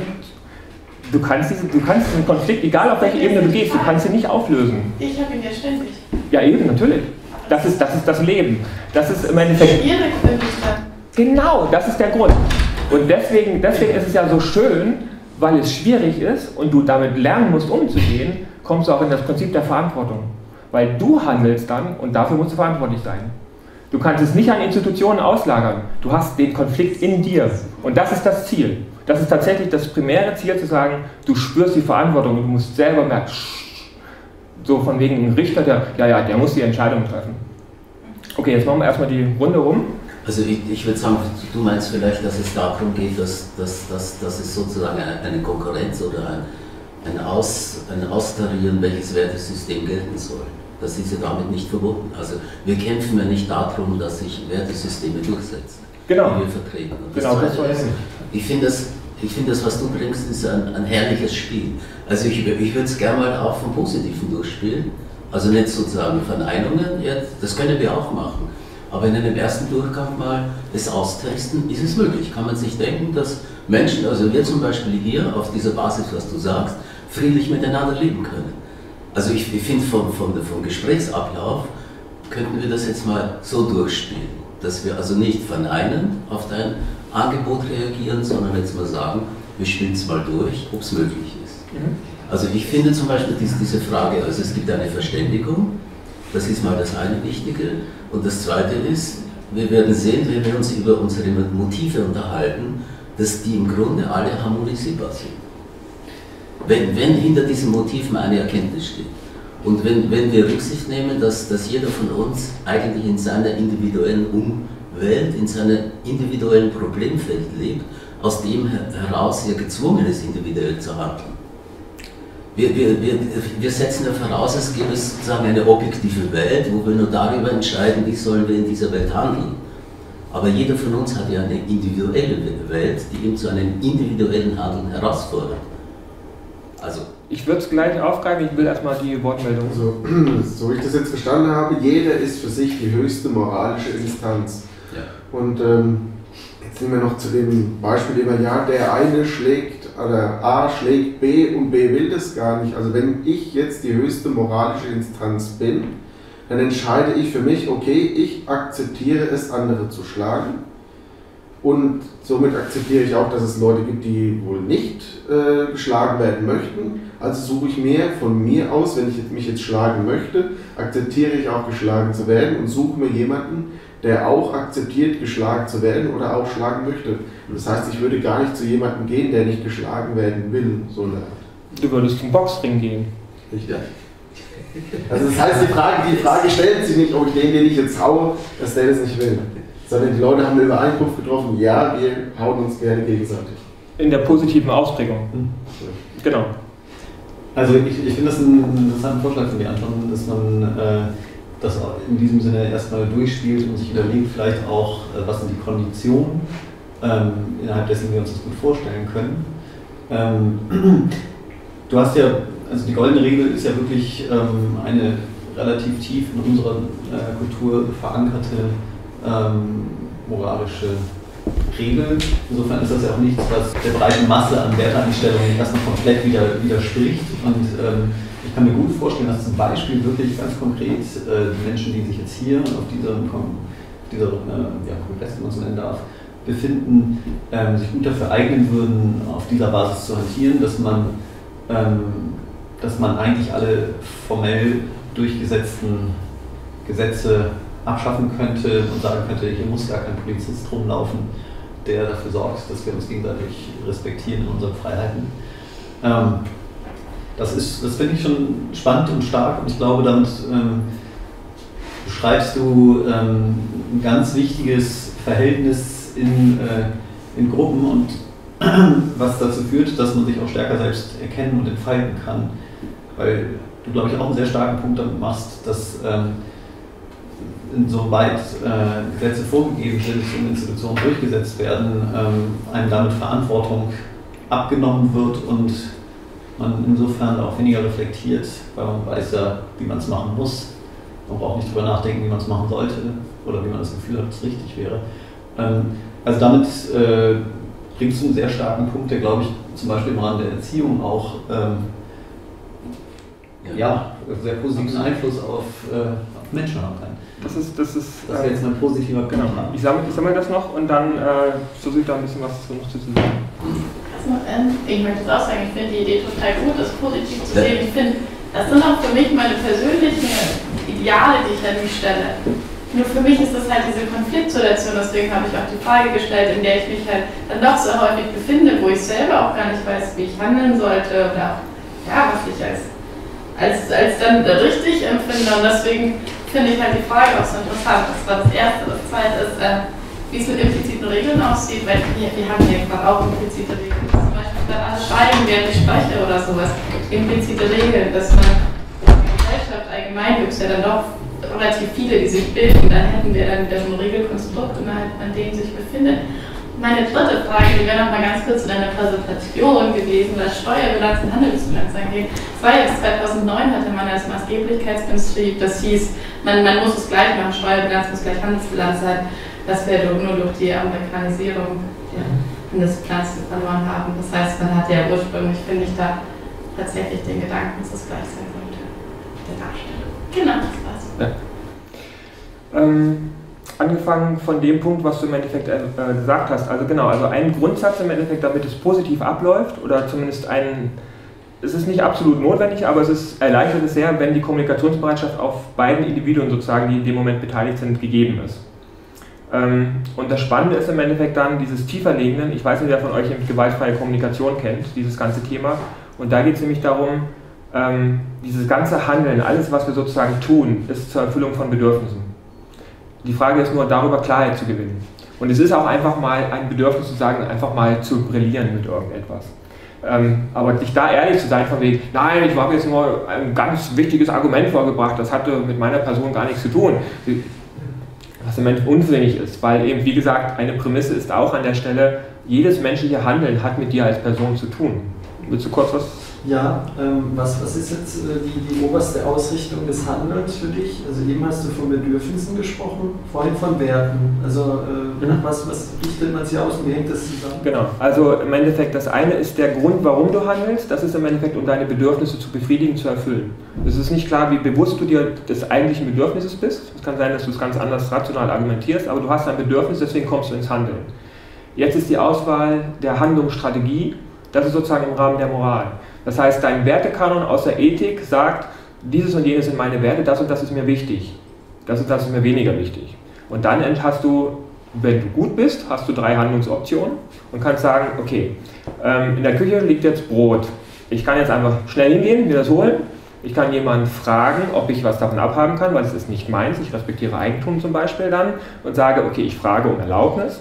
du kannst, diese, du kannst diesen Konflikt, egal auf welche Ebene du gehst, du kannst ihn nicht auflösen. Ich habe ihn ja ständig. Ja eben, natürlich. Das ist, das ist das Leben. Das ist im Endeffekt... Schwierig finde ich dann. Genau, das ist der Grund. Und deswegen, deswegen ist es ja so schön, weil es schwierig ist und du damit lernen musst, umzugehen, kommst du auch in das Prinzip der Verantwortung. Weil du handelst dann und dafür musst du verantwortlich sein. Du kannst es nicht an Institutionen auslagern. Du hast den Konflikt in dir. Und das ist das Ziel. das ist tatsächlich das primäre Ziel, zu sagen, du spürst die Verantwortung und du musst selber merken, so von wegen ein Richter, der, ja, ja, der muss die Entscheidung treffen. Okay, jetzt machen wir erstmal die Runde rum. Also ich, ich würde sagen, du meinst vielleicht, dass es darum geht, dass, dass, dass, dass es sozusagen eine Konkurrenz oder ein, ein, Aus, ein Austarieren, welches Wertesystem gelten soll. Das ist ja damit nicht verbunden. Also wir kämpfen ja nicht darum, dass sich Wertesysteme durchsetzen, genau. die wir vertreten. Und das genau, das war ist, ich finde das, ich find das, was du bringst, ist ein, ein herrliches Spiel. Also ich, ich würde es gerne mal auch vom Positiven durchspielen. Also nicht sozusagen Verneinungen, ja, das können wir auch machen. Aber in einem ersten Durchgang mal das austesten, ist es möglich. Kann man sich denken, dass Menschen, also wir zum Beispiel hier, auf dieser Basis, was du sagst, friedlich miteinander leben können. Also ich, ich finde, vom, vom, vom Gesprächsablauf könnten wir das jetzt mal so durchspielen, dass wir also nicht verneinen auf dein Angebot reagieren, sondern jetzt mal sagen, wir spielen es mal durch, ob es möglich ist. Mhm. Also ich finde zum Beispiel diese, diese Frage, also es gibt eine Verständigung, das ist mal das eine Wichtige. Und das zweite ist, wir werden sehen, wenn wir uns über unsere Motive unterhalten, dass die im Grunde alle harmonisierbar sind. Wenn, wenn hinter diesen Motiven eine Erkenntnis steht. Und wenn, wenn wir Rücksicht nehmen, dass, dass jeder von uns eigentlich in seiner individuellen Umwelt, in seinem individuellen Problemfeld lebt, aus dem heraus er gezwungen ist, individuell zu handeln. Wir, wir, wir, wir setzen ja voraus, es gäbe sozusagen eine objektive Welt, wo wir nur darüber entscheiden, wie sollen wir in dieser Welt handeln. Aber jeder von uns hat ja eine individuelle Welt, die ihn zu einem individuellen Handeln herausfordert. Also, ich würde es gleich aufgreifen, ich will erstmal die Wortmeldung. Also, so wie ich das jetzt verstanden habe, jeder ist für sich die höchste moralische Instanz. ja. Und ähm, jetzt nehmen wir noch zu dem Beispiel immer, ja, der eine schlägt, oder A schlägt B und B will das gar nicht. Also wenn ich jetzt die höchste moralische Instanz bin, dann entscheide ich für mich, okay, ich akzeptiere es, andere zu schlagen. Und somit akzeptiere ich auch, dass es Leute gibt, die wohl nicht äh, geschlagen werden möchten. Also suche ich mir von mir aus, wenn ich mich jetzt schlagen möchte, akzeptiere ich auch geschlagen zu werden und suche mir jemanden, der auch akzeptiert, geschlagen zu werden oder auch schlagen möchte. Das heißt, ich würde gar nicht zu jemandem gehen, der nicht geschlagen werden will, so eine Art. Du würdest zum Boxring gehen. Richtig. Also das heißt, die Frage, die Frage stellt sich nicht, ob ich den, den ich jetzt haue, dass der das nicht will. Sondern die Leute haben eine Übereinkunft getroffen, ja, wir hauen uns gerne gegenseitig. In der positiven Ausprägung. Hm. Genau. Also ich, ich finde das einen interessanten Vorschlag von dir, Anton, dass man äh, das in diesem Sinne erstmal durchspielt und sich überlegt vielleicht auch, äh, was sind die Konditionen, ähm, innerhalb dessen wir uns das gut vorstellen können. Ähm, du hast ja, also die goldene Regel ist ja wirklich ähm, eine relativ tief in unserer äh, Kultur verankerte ähm, moralische Regel. Insofern ist das ja auch nichts, was der breiten Masse an Werteinstellungen erstmal komplett wieder, widerspricht. Und ähm, ich kann mir gut vorstellen, dass zum Beispiel wirklich ganz konkret äh, die Menschen, die sich jetzt hier auf dieser, dieser äh, ja, Kongress, wenn man es nennen darf, befinden, ähm, sich gut dafür eignen würden, auf dieser Basis zu hantieren, dass man, ähm, dass man eigentlich alle formell durchgesetzten Gesetze abschaffen könnte und sagen könnte, hier muss gar kein Polizist rumlaufen, der dafür sorgt, dass wir uns gegenseitig respektieren in unseren Freiheiten. Ähm, das ist, das finde ich schon spannend und stark und ich glaube, damit ähm, beschreibst du ähm, ein ganz wichtiges Verhältnis in, äh, in Gruppen und was dazu führt, dass man sich auch stärker selbst erkennen und entfalten kann. Weil du, glaube ich, auch einen sehr starken Punkt damit machst, dass ähm, insoweit äh, Gesetze vorgegeben sind und Institutionen durchgesetzt werden, ähm, einem damit Verantwortung abgenommen wird und man insofern auch weniger reflektiert, weil man weiß ja, wie man es machen muss. Man braucht nicht drüber nachdenken, wie man es machen sollte oder wie man das Gefühl hat, dass es richtig wäre. Ähm, also damit äh, bringst du einen sehr starken Punkt, der, glaube ich, zum Beispiel im Rahmen der Erziehung auch ähm, ja, sehr positiven Einfluss auf, äh, auf Menschen haben kann. Das ist, das ist, das wäre jetzt mein positiver genau. Ich sammle, ich sammle das noch und dann äh, versuche ich da ein bisschen was noch zu sagen. Also, ähm, ich möchte es auch sagen, ich finde die Idee total gut, das positiv zu sehen. Ich finde, das sind auch für mich meine persönlichen Ideale, die ich an mich stelle. Ich Nur für mich ist das halt diese Konfliktsituation, deswegen habe ich auch die Frage gestellt, in der ich mich halt dann doch so häufig befinde, wo ich selber auch gar nicht weiß, wie ich handeln sollte oder ja, was ich als, als, als dann richtig empfinde. Und deswegen finde ich halt die Frage auch so interessant. Das war das Erste. Das Zweite ist, äh, wie es mit impliziten Regeln aussieht, weil wir, wir haben hier gerade auch implizite Regeln. Zum Beispiel dann alles schreiben, während ich spreche oder sowas. Implizite Regeln, dass man in der Gesellschaft allgemein gibt es ja dann doch relativ viele, die sich bilden, dann hätten wir dann wieder so ein Regelkonstrukt, innerhalb an dem sich befindet. Meine dritte Frage, die wäre noch mal ganz kurz in einer Präsentation gewesen, was Steuerbilanz und Handelsbilanz angeht. zweitausendneun hatte man als Maßgeblichkeitsprinzip, das hieß, man, man muss es gleich machen, Steuerbilanz muss gleich Handelsbilanz sein, dass wir nur durch die Amerikanisierung der Handelsbilanz verloren haben. Das heißt, man hat ja ursprünglich, finde ich, da tatsächlich den Gedanken, dass es gleich sein sollte, der Darstellung. Genau, das war's. Ja. Ähm, angefangen von dem Punkt, was du im Endeffekt äh, gesagt hast. Also genau, also ein Grundsatz im Endeffekt, damit es positiv abläuft oder zumindest ein, es ist nicht absolut notwendig, aber es ist, erleichtert es sehr, wenn die Kommunikationsbereitschaft auf beiden Individuen sozusagen, die in dem Moment beteiligt sind, gegeben ist. Ähm, und das Spannende ist im Endeffekt dann dieses Tieferlegenden, ich weiß nicht, wer von euch gewaltfreie Kommunikation kennt, dieses ganze Thema, und da geht es nämlich darum, Ähm, dieses ganze Handeln, alles was wir sozusagen tun, ist zur Erfüllung von Bedürfnissen. Die Frage ist nur, darüber Klarheit zu gewinnen. Und es ist auch einfach mal ein Bedürfnis zu sagen, einfach mal zu brillieren mit irgendetwas. Ähm, aber sich da ehrlich zu sein von wegen, nein, ich habe jetzt nur ein ganz wichtiges Argument vorgebracht, das hatte mit meiner Person gar nichts zu tun. Was im Moment unsinnig ist, weil eben, wie gesagt, eine Prämisse ist auch an der Stelle, jedes menschliche Handeln hat mit dir als Person zu tun. Willst du kurz was? Ja, ähm, was, was ist jetzt äh, die, die oberste Ausrichtung des Handelns für dich? Also eben hast du von Bedürfnissen gesprochen, vorhin von Werten. Also äh, mhm. was, was richtet man sich aus und wie hängt das zusammen? Genau, also im Endeffekt das eine ist der Grund, warum du handelst, das ist im Endeffekt, um deine Bedürfnisse zu befriedigen, zu erfüllen. Es ist nicht klar, wie bewusst du dir des eigentlichen Bedürfnisses bist. Es kann sein, dass du es ganz anders rational argumentierst, aber du hast ein Bedürfnis, deswegen kommst du ins Handeln. Jetzt ist die Auswahl der Handlungsstrategie, das ist sozusagen im Rahmen der Moral. Das heißt, dein Wertekanon aus der Ethik sagt, dieses und jenes sind meine Werte, das und das ist mir wichtig, das und das ist mir weniger wichtig. Und dann hast du, wenn du gut bist, hast du drei Handlungsoptionen und kannst sagen, okay, ähm, in der Küche liegt jetzt Brot. Ich kann jetzt einfach schnell hingehen, mir das holen. Ich kann jemanden fragen, ob ich was davon abhaben kann, weil es ist nicht meins, ich respektiere Eigentum zum Beispiel dann und sage, okay, ich frage um Erlaubnis.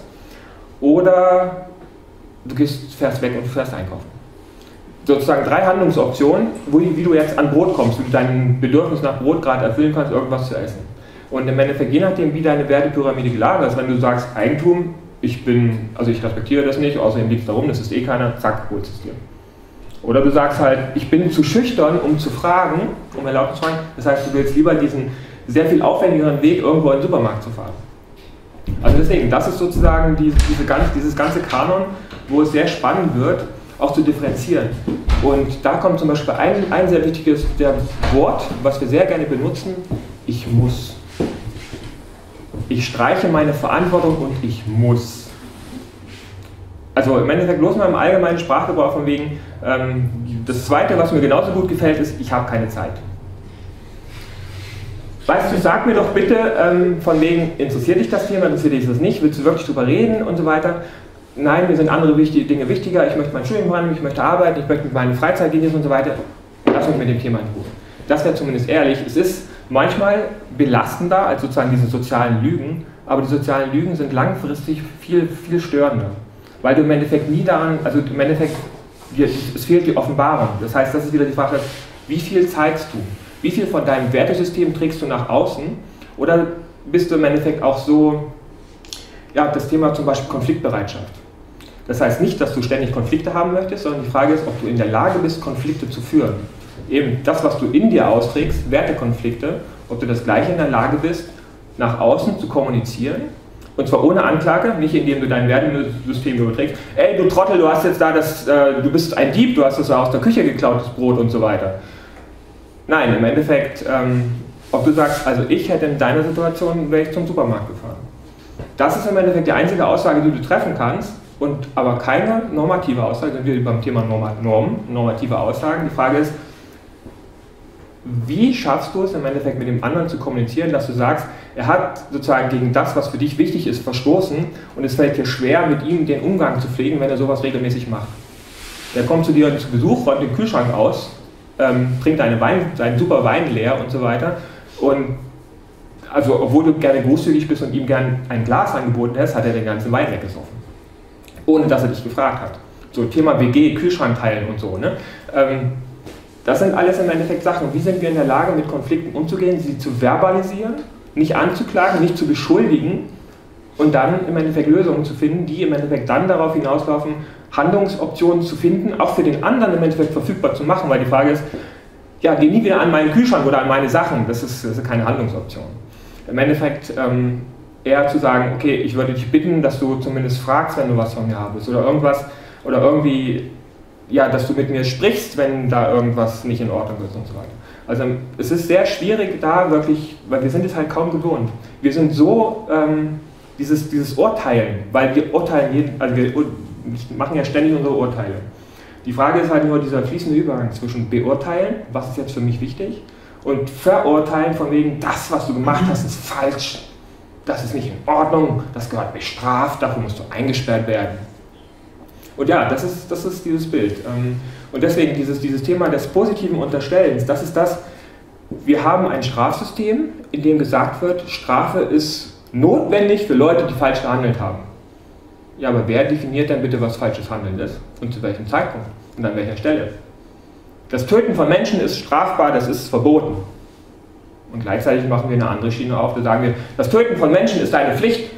Oder du gehst, fährst weg und fährst einkaufen. Sozusagen drei Handlungsoptionen, wo, wie du jetzt an Brot kommst, wie du dein Bedürfnis nach Brot gerade erfüllen kannst, irgendwas zu essen. Und im Endeffekt, je nachdem, wie deine Wertepyramide gelagert ist, wenn du sagst, Eigentum, ich bin, also ich respektiere das nicht, außerdem liegt es darum, das ist eh keiner, zack, holst es dir. Oder du sagst halt, ich bin zu schüchtern, um zu fragen, um Erlaubnis zu fragen, das heißt, du willst lieber diesen sehr viel aufwendigeren Weg, irgendwo in den Supermarkt zu fahren. Also deswegen, das ist sozusagen diese, diese ganz, dieses ganze Kanon, wo es sehr spannend wird, auch zu differenzieren. Und da kommt zum Beispiel ein, ein sehr wichtiges der Wort, was wir sehr gerne benutzen, ich muss. Ich streiche meine Verantwortung und ich muss. Also im Endeffekt bloß mal im allgemeinen Sprachgebrauch von wegen, ähm, das Zweite, was mir genauso gut gefällt, ist, ich habe keine Zeit. Weißt du, sag mir doch bitte, ähm, von wegen, interessiert dich das Thema, interessiert dich das nicht, willst du wirklich drüber reden und so weiter? Nein, mir sind andere wichtige Dinge wichtiger, ich möchte mein Studium voranbringen, ich möchte arbeiten, ich möchte mit meiner Freizeit genießen und so weiter. Lass mich mit dem Thema in Ruhe. Das wäre zumindest ehrlich. Es ist manchmal belastender als sozusagen diese sozialen Lügen, aber die sozialen Lügen sind langfristig viel, viel störender. Weil du im Endeffekt nie daran, also im Endeffekt, es fehlt die Offenbarung. Das heißt, das ist wieder die Frage, wie viel zeigst du? Wie viel von deinem Wertesystem trägst du nach außen? Oder bist du im Endeffekt auch so, ja, das Thema zum Beispiel Konfliktbereitschaft. Das heißt nicht, dass du ständig Konflikte haben möchtest, sondern die Frage ist, ob du in der Lage bist, Konflikte zu führen. Eben das, was du in dir austrägst, Wertekonflikte, ob du das Gleiche in der Lage bist, nach außen zu kommunizieren. Und zwar ohne Anklage, nicht indem du dein Wertesystem überträgst. Ey, du Trottel, du hast jetzt da das, äh, du bist ein Dieb, du hast das aus der Küche geklaut, das Brot und so weiter. Nein, im Endeffekt, ähm, ob du sagst, also ich hätte in deiner Situation, wäre ich zum Supermarkt gefahren. Das ist im Endeffekt die einzige Aussage, die du treffen kannst, und aber keine normative Aussage, sind wir beim Thema Normen, normative Aussagen. Die Frage ist, wie schaffst du es im Endeffekt mit dem anderen zu kommunizieren, dass du sagst, er hat sozusagen gegen das, was für dich wichtig ist, verstoßen und es fällt dir schwer, mit ihm den Umgang zu pflegen, wenn er sowas regelmäßig macht. Der kommt zu dir zu Besuch, räumt den Kühlschrank aus, ähm, trinkt deine Wein, seinen super Wein leer und so weiter und also obwohl du gerne großzügig bist und ihm gerne ein Glas angeboten hast, hat er den ganzen Wein weggesoffen. Ohne dass er dich gefragt hat. So Thema W G, Kühlschrank teilen und so. Ne? Ähm, das sind alles im Endeffekt Sachen. Wie sind wir in der Lage, mit Konflikten umzugehen, sie zu verbalisieren, nicht anzuklagen, nicht zu beschuldigen und dann im Endeffekt Lösungen zu finden, die im Endeffekt dann darauf hinauslaufen, Handlungsoptionen zu finden, auch für den anderen im Endeffekt verfügbar zu machen, weil die Frage ist, ja, geh nie wieder an meinen Kühlschrank oder an meine Sachen, das ist, das ist keine Handlungsoption. Im Endeffekt ähm, eher zu sagen, okay, ich würde dich bitten, dass du zumindest fragst, wenn du was von mir haben willst oder irgendwas, oder irgendwie, ja, dass du mit mir sprichst, wenn da irgendwas nicht in Ordnung ist und so weiter. Also es ist sehr schwierig da wirklich, weil wir sind es halt kaum gewohnt. Wir sind so, ähm, dieses, dieses Urteilen, weil wir urteilen, jeden, also wir machen ja ständig unsere Urteile. Die Frage ist halt nur dieser fließende Übergang zwischen beurteilen, was ist jetzt für mich wichtig, und verurteilen von wegen, das, was du gemacht hast, ist falsch, das ist nicht in Ordnung, das gehört bestraft, dafür musst du eingesperrt werden. Und ja, das ist, das ist dieses Bild. Und deswegen dieses, dieses Thema des positiven Unterstellens, das ist das, wir haben ein Strafsystem, in dem gesagt wird, Strafe ist notwendig für Leute, die falsch gehandelt haben. Ja, aber wer definiert denn bitte, was falsches Handeln ist und zu welchem Zeitpunkt und an welcher Stelle? Das Töten von Menschen ist strafbar, das ist verboten. Und gleichzeitig machen wir eine andere Schiene auf, da sagen wir, das Töten von Menschen ist eine Pflicht.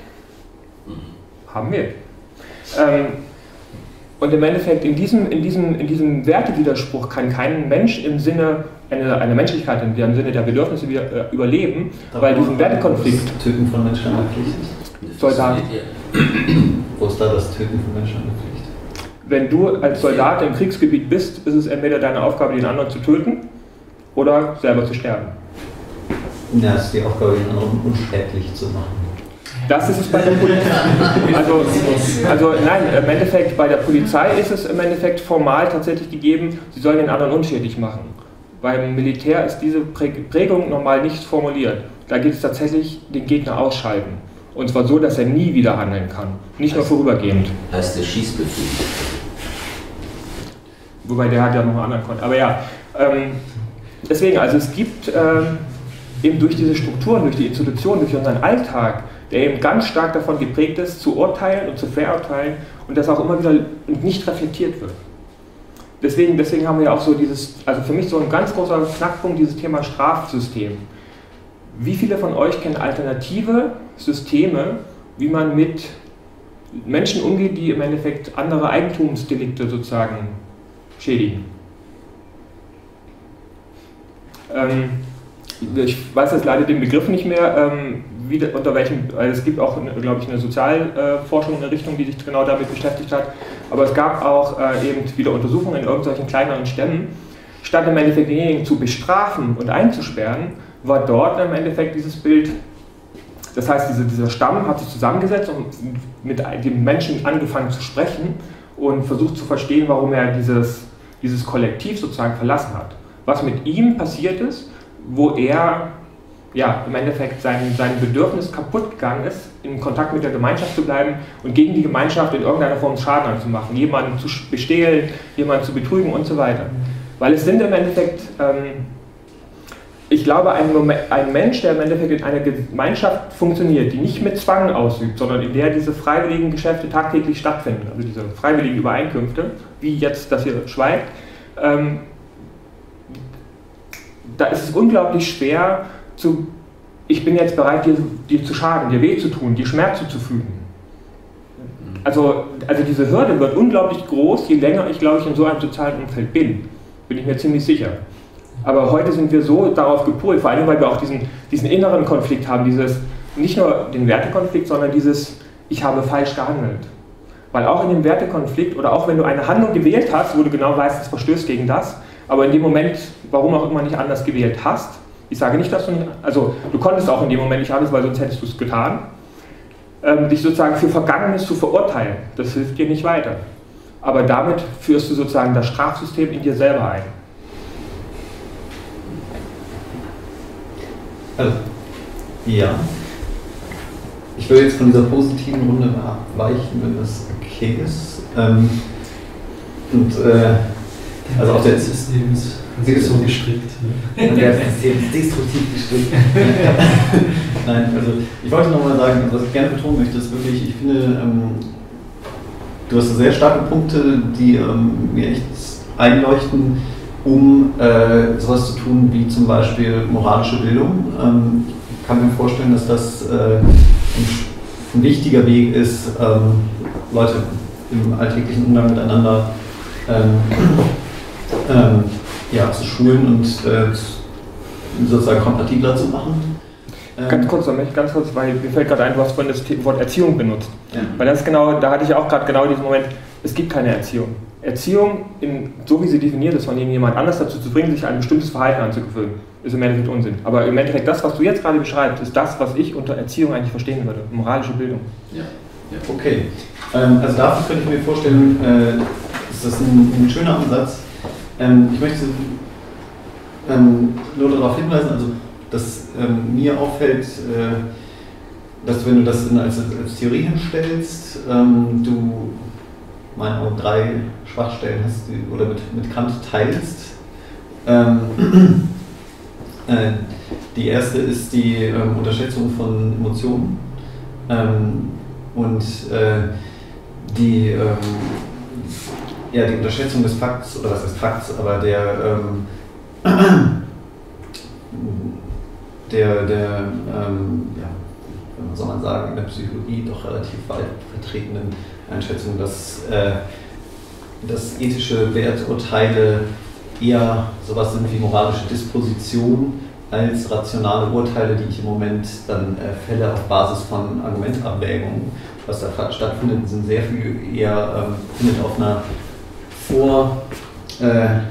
Haben wir. Ähm, und im Endeffekt, in diesem, in diesem, in diesem Wertewiderspruch kann kein Mensch im Sinne einer eine Menschlichkeit, im Sinne der Bedürfnisse wieder, äh, überleben, Darf weil diesen Wertekonflikt... Das Töten von Menschen eine Pflicht ist? Soldat. Wo ist da das Töten von Menschen eine Pflicht? Wenn du als Soldat im Kriegsgebiet bist, ist es entweder deine Aufgabe, den anderen zu töten oder selber zu sterben. Ja, es ist die Aufgabe, den anderen unschädlich zu machen. Das ist es bei der Polizei. Also, also nein, im Endeffekt, bei der Polizei ist es im Endeffekt formal tatsächlich gegeben, sie sollen den anderen unschädlich machen. Beim Militär ist diese Prägung normal nicht formuliert. Da geht es tatsächlich, den Gegner ausschalten. Und zwar so, dass er nie wieder handeln kann. Nicht nur vorübergehend. Heißt der Schießbefehl. Wobei der hat ja noch einen anderen Konto. Aber ja, ähm, deswegen, also es gibt ähm, eben durch diese Strukturen, durch die Institutionen, durch unseren Alltag, der eben ganz stark davon geprägt ist, zu urteilen und zu verurteilen und das auch immer wieder nicht reflektiert wird. Deswegen, deswegen haben wir ja auch so dieses, also für mich so ein ganz großer Knackpunkt, dieses Thema Strafsystem. Wie viele von euch kennen alternative Systeme, wie man mit Menschen umgeht, die im Endeffekt andere Eigentumsdelikte sozusagen schädigen? Ähm, ich weiß jetzt leider den Begriff nicht mehr, ähm, wie, unter welchem, also es gibt auch, glaube ich, eine Sozialforschung in der Richtung, die sich genau damit beschäftigt hat, aber es gab auch äh, eben wieder Untersuchungen in irgendwelchen kleineren Stämmen. Statt im Endeffekt denjenigen zu bestrafen und einzusperren, war dort im Endeffekt dieses Bild, das heißt, diese, dieser Stamm hat sich zusammengesetzt und mit dem Menschen angefangen zu sprechen und versucht zu verstehen, warum er dieses, dieses Kollektiv sozusagen verlassen hat. Was mit ihm passiert ist, wo er ja, im Endeffekt sein, sein Bedürfnis kaputt gegangen ist, in Kontakt mit der Gemeinschaft zu bleiben und gegen die Gemeinschaft in irgendeiner Form Schaden anzumachen, jemanden zu bestehlen, jemanden zu betrügen und so weiter. Weil es sind im Endeffekt, ähm, ich glaube, ein, Moment, ein Mensch, der im Endeffekt in einer Gemeinschaft funktioniert, die nicht mit Zwang ausübt, sondern in der diese freiwilligen Geschäfte tagtäglich stattfinden, also diese freiwilligen Übereinkünfte, wie jetzt, dass ihr schweigt, ähm, da ist es unglaublich schwer, zu, ich bin jetzt bereit, dir, dir zu schaden, dir weh zu tun, dir Schmerz zuzufügen. Also, also diese Hürde wird unglaublich groß, je länger ich, glaube ich, in so einem sozialen Umfeld bin. Bin ich mir ziemlich sicher. Aber heute sind wir so darauf gepolt, vor allem, weil wir auch diesen, diesen inneren Konflikt haben, dieses, nicht nur den Wertekonflikt, sondern dieses, ich habe falsch gehandelt. Weil auch in dem Wertekonflikt, oder auch wenn du eine Handlung gewählt hast, wo du genau weißt, es verstößt gegen das, aber in dem Moment, warum auch immer, nicht anders gewählt hast, ich sage nicht, dass du nicht, also du konntest auch in dem Moment nicht anders, weil sonst hättest du es getan, ähm, dich sozusagen für Vergangenes zu verurteilen, das hilft dir nicht weiter. Aber damit führst du sozusagen das Strafsystem in dir selber ein. Also, ja. Ich will jetzt von dieser positiven Runde abweichen, wenn das okay ist. Ähm, und äh, also auch der System ist so gestrickt. Ne? Der System ist destruktiv gestrickt. Nein, also ich wollte nochmal sagen, was ich gerne betonen möchte, ist wirklich, ich finde, ähm, du hast sehr starke Punkte, die ähm, mir echt einleuchten, um äh, sowas zu tun wie zum Beispiel moralische Bildung. Ähm, ich kann mir vorstellen, dass das äh, ein, ein wichtiger Weg ist, ähm, Leute im alltäglichen Umgang miteinander ähm, ähm, ja, zu schulen und äh, sozusagen kompatibler zu machen. Ganz kurz, ganz kurz, weil mir fällt gerade ein, du hast vorhin das Wort Erziehung benutzt. Ja. Weil das genau, da hatte ich auch gerade genau diesen Moment, es gibt keine Erziehung. Erziehung, in, so wie sie definiert ist, von jemand anders dazu zu bringen, sich ein bestimmtes Verhalten anzugewöhnen, ist im Endeffekt Unsinn. Aber im Endeffekt, das, was du jetzt gerade beschreibst, ist das, was ich unter Erziehung eigentlich verstehen würde. Moralische Bildung. Ja. Ja. Okay. Ähm, also dafür könnte ich mir vorstellen, äh, ist das ein, ein schöner Ansatz. Ähm, ich möchte ähm, nur darauf hinweisen, also dass ähm, mir auffällt, äh, dass wenn du das in, als, als Theorie hinstellst, ähm, du meine auch drei Schwachstellen hast die, oder mit, mit Kant teilst. Ähm, äh, die erste ist die ähm, Unterschätzung von Emotionen ähm, und äh, die, ähm, ja, die Unterschätzung des Fakts, oder was heißt Fakts, aber der ähm, der, der ähm, ja, wie soll man sagen, in der Psychologie doch relativ weit vertretenen Einschätzung, dass, äh, dass ethische Werturteile eher sowas sind wie moralische Disposition als rationale Urteile, die ich im Moment dann äh, fälle auf Basis von Argumentabwägungen. Was da stattfindet, sind sehr viel eher, ähm, findet auf einer vor äh,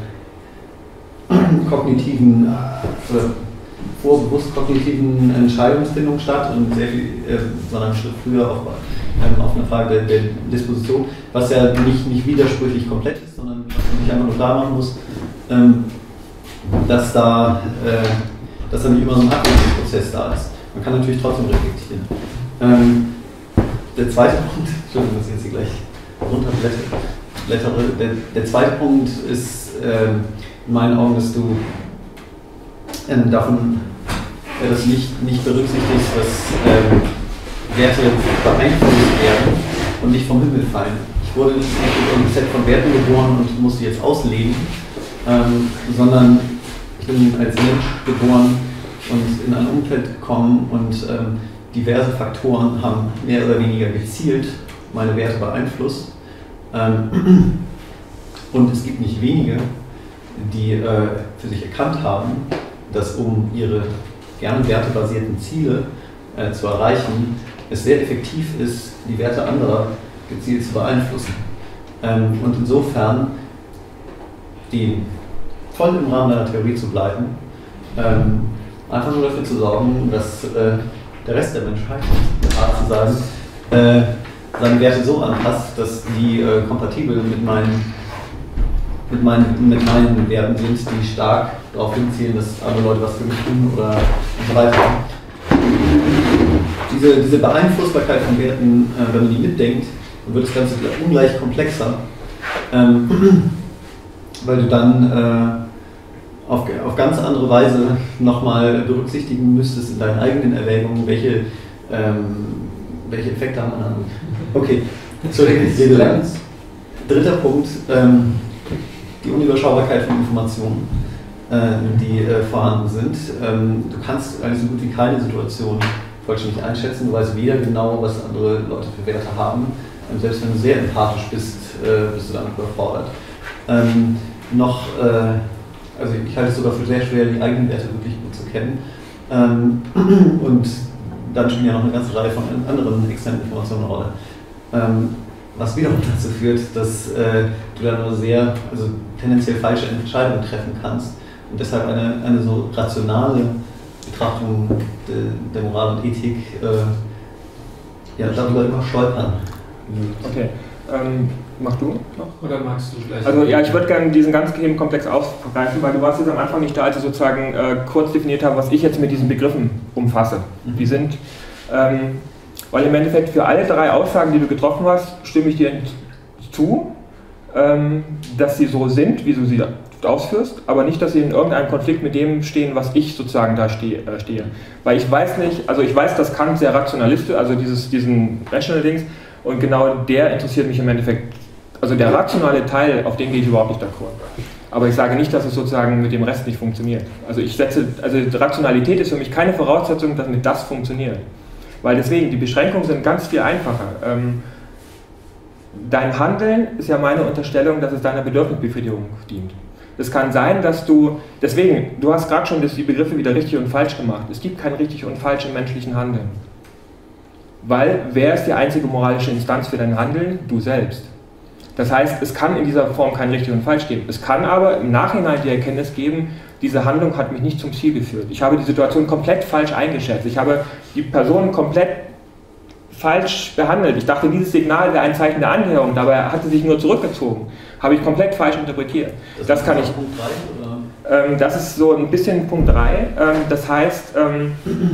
kognitiven äh, oder vorbewusst kognitiven Entscheidungsfindung statt und sehr viel, äh, sondern einen Schritt früher auf, ähm, auf eine Frage der, der Disposition, was ja nicht, nicht widersprüchlich komplett ist, sondern was man sich einfach nur klar machen muss, ähm, dass, da, äh, dass da nicht immer so ein Abwägungsprozess da ist. Man kann natürlich trotzdem reflektieren. Ähm, der zweite Punkt, Entschuldigung, dass ich jetzt hier gleich runterblättere, der, der zweite Punkt ist äh, in meinen Augen, dass du Ähm, davon, äh, dass nicht, nicht berücksichtigst, dass ähm, Werte beeinflusst werden und nicht vom Himmel fallen. Ich wurde nicht mit einem Set von Werten geboren und muss sie jetzt ausleben, ähm, sondern ich bin als Mensch geboren und in ein Umfeld gekommen und ähm, diverse Faktoren haben mehr oder weniger gezielt meine Werte beeinflusst. Ähm, und es gibt nicht wenige, die äh, für sich erkannt haben, dass um ihre gern wertebasierten Ziele äh, zu erreichen, es sehr effektiv ist, die Werte anderer gezielt zu beeinflussen. Ähm, und insofern, die voll im Rahmen einer Theorie zu bleiben, ähm, einfach nur dafür zu sorgen, dass äh, der Rest der Menschheit, Art zu sagen, äh, seine Werte so anpasst, dass die äh, kompatibel mit meinen Mit meinen, mit meinen Werten sind, die stark darauf hinzielen, dass andere Leute was für mich tun oder und so weiter. Diese, diese Beeinflussbarkeit von Werten, äh, wenn man die mitdenkt, dann wird das Ganze ungleich komplexer, ähm, weil du dann äh, auf, auf ganz andere Weise nochmal berücksichtigen müsstest in deinen eigenen Erwägungen, welche, ähm, welche Effekte haben andere. Okay, Entschuldigung, ich rede lang. Dritter Punkt. Ähm, die Unüberschaubarkeit von Informationen, äh, die äh, vorhanden sind. Ähm, du kannst eigentlich so gut wie keine Situation vollständig einschätzen, du weißt weder genau, was andere Leute für Werte haben, ähm, selbst wenn du sehr empathisch bist, äh, bist du damit überfordert. Ähm, noch, äh, also ich halte es sogar für sehr schwer, die eigenen Werte wirklich gut zu kennen. Ähm, und dann spielen ja noch eine ganze Reihe von anderen externen Informationen eine Rolle. Ähm, Was wiederum dazu führt, dass äh, du dann nur sehr, also tendenziell falsche Entscheidungen treffen kannst und deshalb eine, eine so rationale Betrachtung de, der Moral und Ethik äh, ja, darüber immer stolpern. Okay. Ähm, machst du noch? Oder magst du gleich? Also ja, ich würde gerne diesen ganzen Themenkomplex aufgreifen, weil du warst jetzt am Anfang nicht da, als ich sozusagen äh, kurz definiert habe, was ich jetzt mit diesen Begriffen umfasse. Mhm. Die sind, ähm, weil im Endeffekt für alle drei Aussagen, die du getroffen hast, stimme ich dir zu, ähm, dass sie so sind, wie du sie ausführst, aber nicht, dass sie in irgendeinem Konflikt mit dem stehen, was ich sozusagen da stehe. Äh, stehe. Weil ich weiß nicht, also ich weiß, dass Kant sehr rationalistisch, also dieses, diesen Rational Dings, und genau der interessiert mich im Endeffekt, also der rationale Teil, auf den gehe ich überhaupt nicht d'accord. Aber ich sage nicht, dass es sozusagen mit dem Rest nicht funktioniert. Also ich setze, also Rationalität ist für mich keine Voraussetzung, damit das funktioniert. Weil deswegen, die Beschränkungen sind ganz viel einfacher. Ähm, dein Handeln ist ja meine Unterstellung, dass es deiner Bedürfnisbefriedigung dient. Es kann sein, dass du, deswegen, du hast gerade schon die Begriffe wieder richtig und falsch gemacht. Es gibt kein richtig und falsch im menschlichen Handeln. Weil, wer ist die einzige moralische Instanz für dein Handeln? Du selbst. Das heißt, es kann in dieser Form kein richtig und falsch geben. Es kann aber im Nachhinein die Erkenntnis geben, diese Handlung hat mich nicht zum Ziel geführt. Ich habe die Situation komplett falsch eingeschätzt. Ich habe die Person komplett falsch behandelt. Ich dachte, dieses Signal wäre ein Zeichen der Annäherung, dabei hat sie sich nur zurückgezogen. Habe ich komplett falsch interpretiert. Das, das kann ich. Punkt drei, oder? Ähm, das ist so ein bisschen Punkt drei. Ähm, das heißt, ähm,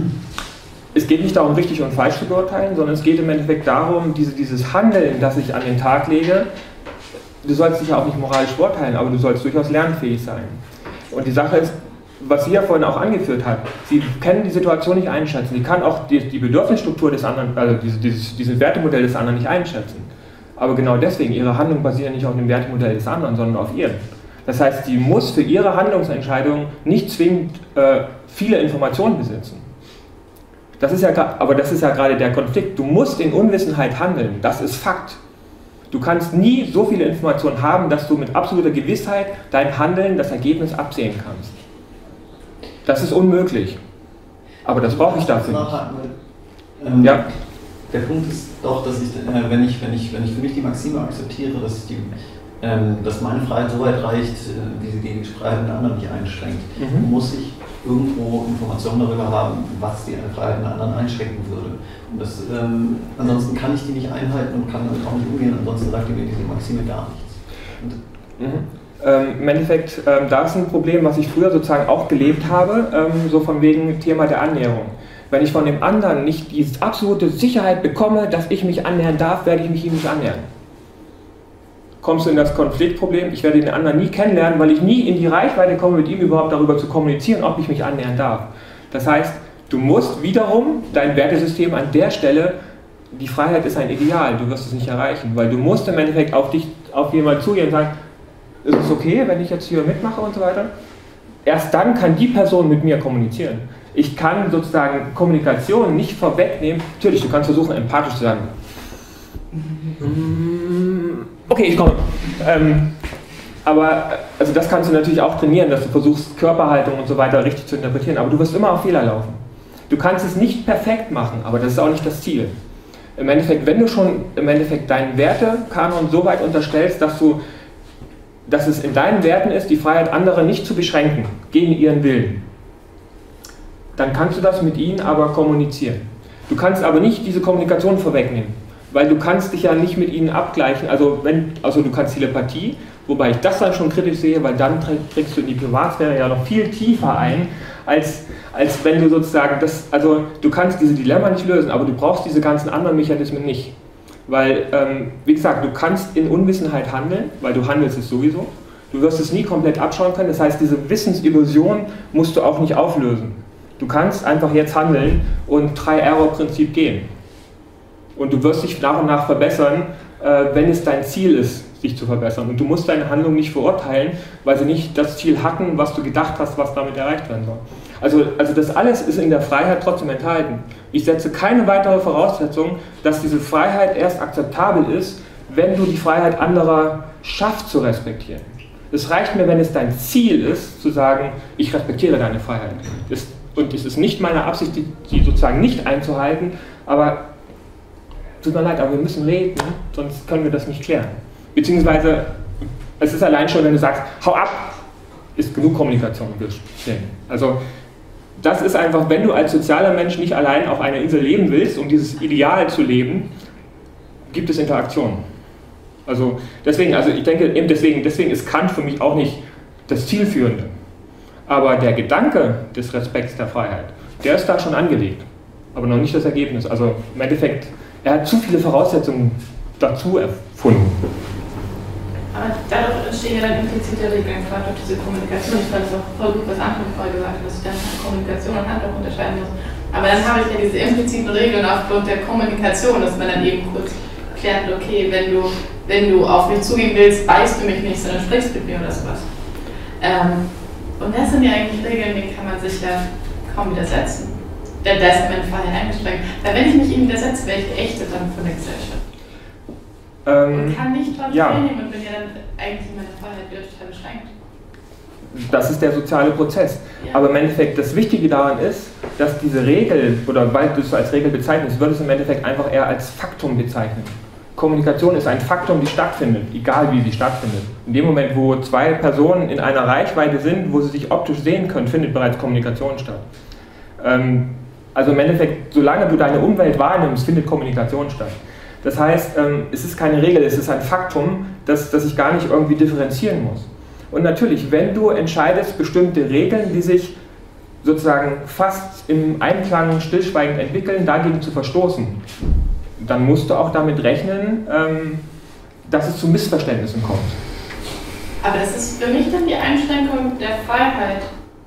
es geht nicht darum, richtig und falsch zu beurteilen, sondern es geht im Endeffekt darum, diese, dieses Handeln, das ich an den Tag lege, du sollst dich ja auch nicht moralisch beurteilen, aber du sollst durchaus lernfähig sein. Und die Sache ist, was sie ja vorhin auch angeführt hat, sie können die Situation nicht einschätzen, sie kann auch die, die Bedürfnisstruktur des anderen, also dieses, dieses, dieses Wertemodell des anderen nicht einschätzen. Aber genau deswegen, ihre Handlungen basieren nicht auf dem Wertemodell des anderen, sondern auf ihren. Das heißt, sie muss für ihre Handlungsentscheidung nicht zwingend äh, viele Informationen besitzen. Das ist ja, aber das ist ja gerade der Konflikt. Du musst in Unwissenheit handeln, das ist Fakt. Du kannst nie so viele Informationen haben, dass du mit absoluter Gewissheit dein Handeln, das Ergebnis absehen kannst. Das ist unmöglich. Aber das brauche ich dafür nicht. Ähm, ja. Der Punkt ist doch, dass ich, äh, wenn, ich, wenn, ich, wenn ich für mich die Maxime akzeptiere, dass, die, ähm, dass meine Freiheit so weit reicht, äh, wie sie gegen die Freiheit der anderen nicht einschränkt, mhm. muss ich irgendwo Informationen darüber haben, was die Freiheit der anderen einschränken würde. Und das, ähm, ansonsten kann ich die nicht einhalten und kann damit auch nicht umgehen, ansonsten sagt mir diese Maxime gar nichts. Mhm. Ähm, Im Endeffekt, ähm, da ist ein Problem, was ich früher sozusagen auch gelebt habe, ähm, so von wegen Thema der Annäherung. Wenn ich von dem anderen nicht diese absolute Sicherheit bekomme, dass ich mich annähern darf, werde ich mich ihm nicht annähern. Kommst du in das Konfliktproblem, ich werde den anderen nie kennenlernen, weil ich nie in die Reichweite komme, mit ihm überhaupt darüber zu kommunizieren, ob ich mich annähern darf. Das heißt, du musst wiederum dein Wertesystem an der Stelle, die Freiheit ist ein Ideal, du wirst es nicht erreichen, weil du musst im Endeffekt auf dich, auf jemanden zugehen und sagen, ist es okay, wenn ich jetzt hier mitmache und so weiter? Erst dann kann die Person mit mir kommunizieren. Ich kann sozusagen Kommunikation nicht vorwegnehmen. Natürlich, du kannst versuchen, empathisch zu sagen. Okay, ich komme. Ähm, aber also das kannst du natürlich auch trainieren, dass du versuchst, Körperhaltung und so weiter richtig zu interpretieren. Aber du wirst immer auf Fehler laufen. Du kannst es nicht perfekt machen, aber das ist auch nicht das Ziel. Im Endeffekt, wenn du schon im Endeffekt deinen Wertekanon so weit unterstellst, dass du dass es in deinen Werten ist, die Freiheit anderer nicht zu beschränken, gegen ihren Willen, dann kannst du das mit ihnen aber kommunizieren. Du kannst aber nicht diese Kommunikation vorwegnehmen, weil du kannst dich ja nicht mit ihnen abgleichen, also, wenn, also du kannst Telepathie, wobei ich das dann schon kritisch sehe, weil dann dringst du in die Privatsphäre ja noch viel tiefer ein, als, als wenn du sozusagen, das, also du kannst diese Dilemma nicht lösen, aber du brauchst diese ganzen anderen Mechanismen nicht. Weil, ähm, wie gesagt, du kannst in Unwissenheit handeln, weil du handelst es sowieso. Du wirst es nie komplett abschauen können, das heißt, diese Wissensillusion musst du auch nicht auflösen. Du kannst einfach jetzt handeln und Drei-Error-Prinzip gehen. Und du wirst dich nach und nach verbessern, äh, wenn es dein Ziel ist, sich zu verbessern. Und du musst deine Handlung nicht verurteilen, weil sie nicht das Ziel hatten, was du gedacht hast, was damit erreicht werden soll. Also, also das alles ist in der Freiheit trotzdem enthalten. Ich setze keine weitere Voraussetzung, dass diese Freiheit erst akzeptabel ist, wenn du die Freiheit anderer schaffst zu respektieren. Es reicht mir, wenn es dein Ziel ist, zu sagen, ich respektiere deine Freiheit. Das, und es ist nicht meine Absicht, die, die sozusagen nicht einzuhalten, aber tut mir leid, aber wir müssen reden, sonst können wir das nicht klären. Beziehungsweise, es ist allein schon, wenn du sagst, hau ab, ist genug Kommunikation. Also, das ist einfach, wenn du als sozialer Mensch nicht allein auf einer Insel leben willst, um dieses Ideal zu leben, gibt es Interaktion. Also deswegen, also ich denke, eben deswegen, deswegen ist Kant für mich auch nicht das Zielführende. Aber der Gedanke des Respekts der Freiheit, der ist da schon angelegt, aber noch nicht das Ergebnis. Also im Endeffekt, er hat zu viele Voraussetzungen dazu erfunden. Aber dadurch entstehen ja dann implizite Regeln, gerade durch diese Kommunikation. Ich fand es auch voll gut, was Anton vorher gesagt hat, dass ich dann Kommunikation und Handlung unterscheiden muss. Aber dann habe ich ja diese impliziten Regeln aufgrund der Kommunikation, dass man dann eben kurz klärt, okay, wenn du, wenn du auf mich zugehen willst, beißt du mich nicht, sondern sprichst mit mir oder sowas. Ähm, und das sind ja eigentlich Regeln, die kann man sich ja kaum widersetzen. Da ist meine Freiheit eingeschränkt. Weil wenn ich mich ihm widersetze, wäre ich geächtet dann von der Gesellschaft. Ähm, und kann nicht dran ja. teilnehmen und bin ja dann eigentlich meine Freiheit wieder total beschränkt. Das ist der soziale Prozess. Ja. Aber im Endeffekt, das Wichtige daran ist, dass diese Regel, oder weil du es als Regel bezeichnest, wird es im Endeffekt einfach eher als Faktum bezeichnen. Kommunikation ist ein Faktum, die stattfindet, egal wie sie stattfindet. In dem Moment, wo zwei Personen in einer Reichweite sind, wo sie sich optisch sehen können, findet bereits Kommunikation statt. Ähm, also im Endeffekt, solange du deine Umwelt wahrnimmst, findet Kommunikation statt. Das heißt, ähm, es ist keine Regel, es ist ein Faktum, das, das ich gar nicht irgendwie differenzieren muss. Und natürlich, wenn du entscheidest, bestimmte Regeln, die sich sozusagen fast im Einklang stillschweigend entwickeln, dagegen zu verstoßen, dann musst du auch damit rechnen, ähm, dass es zu Missverständnissen kommt. Aber das ist für mich dann die Einschränkung der Freiheit.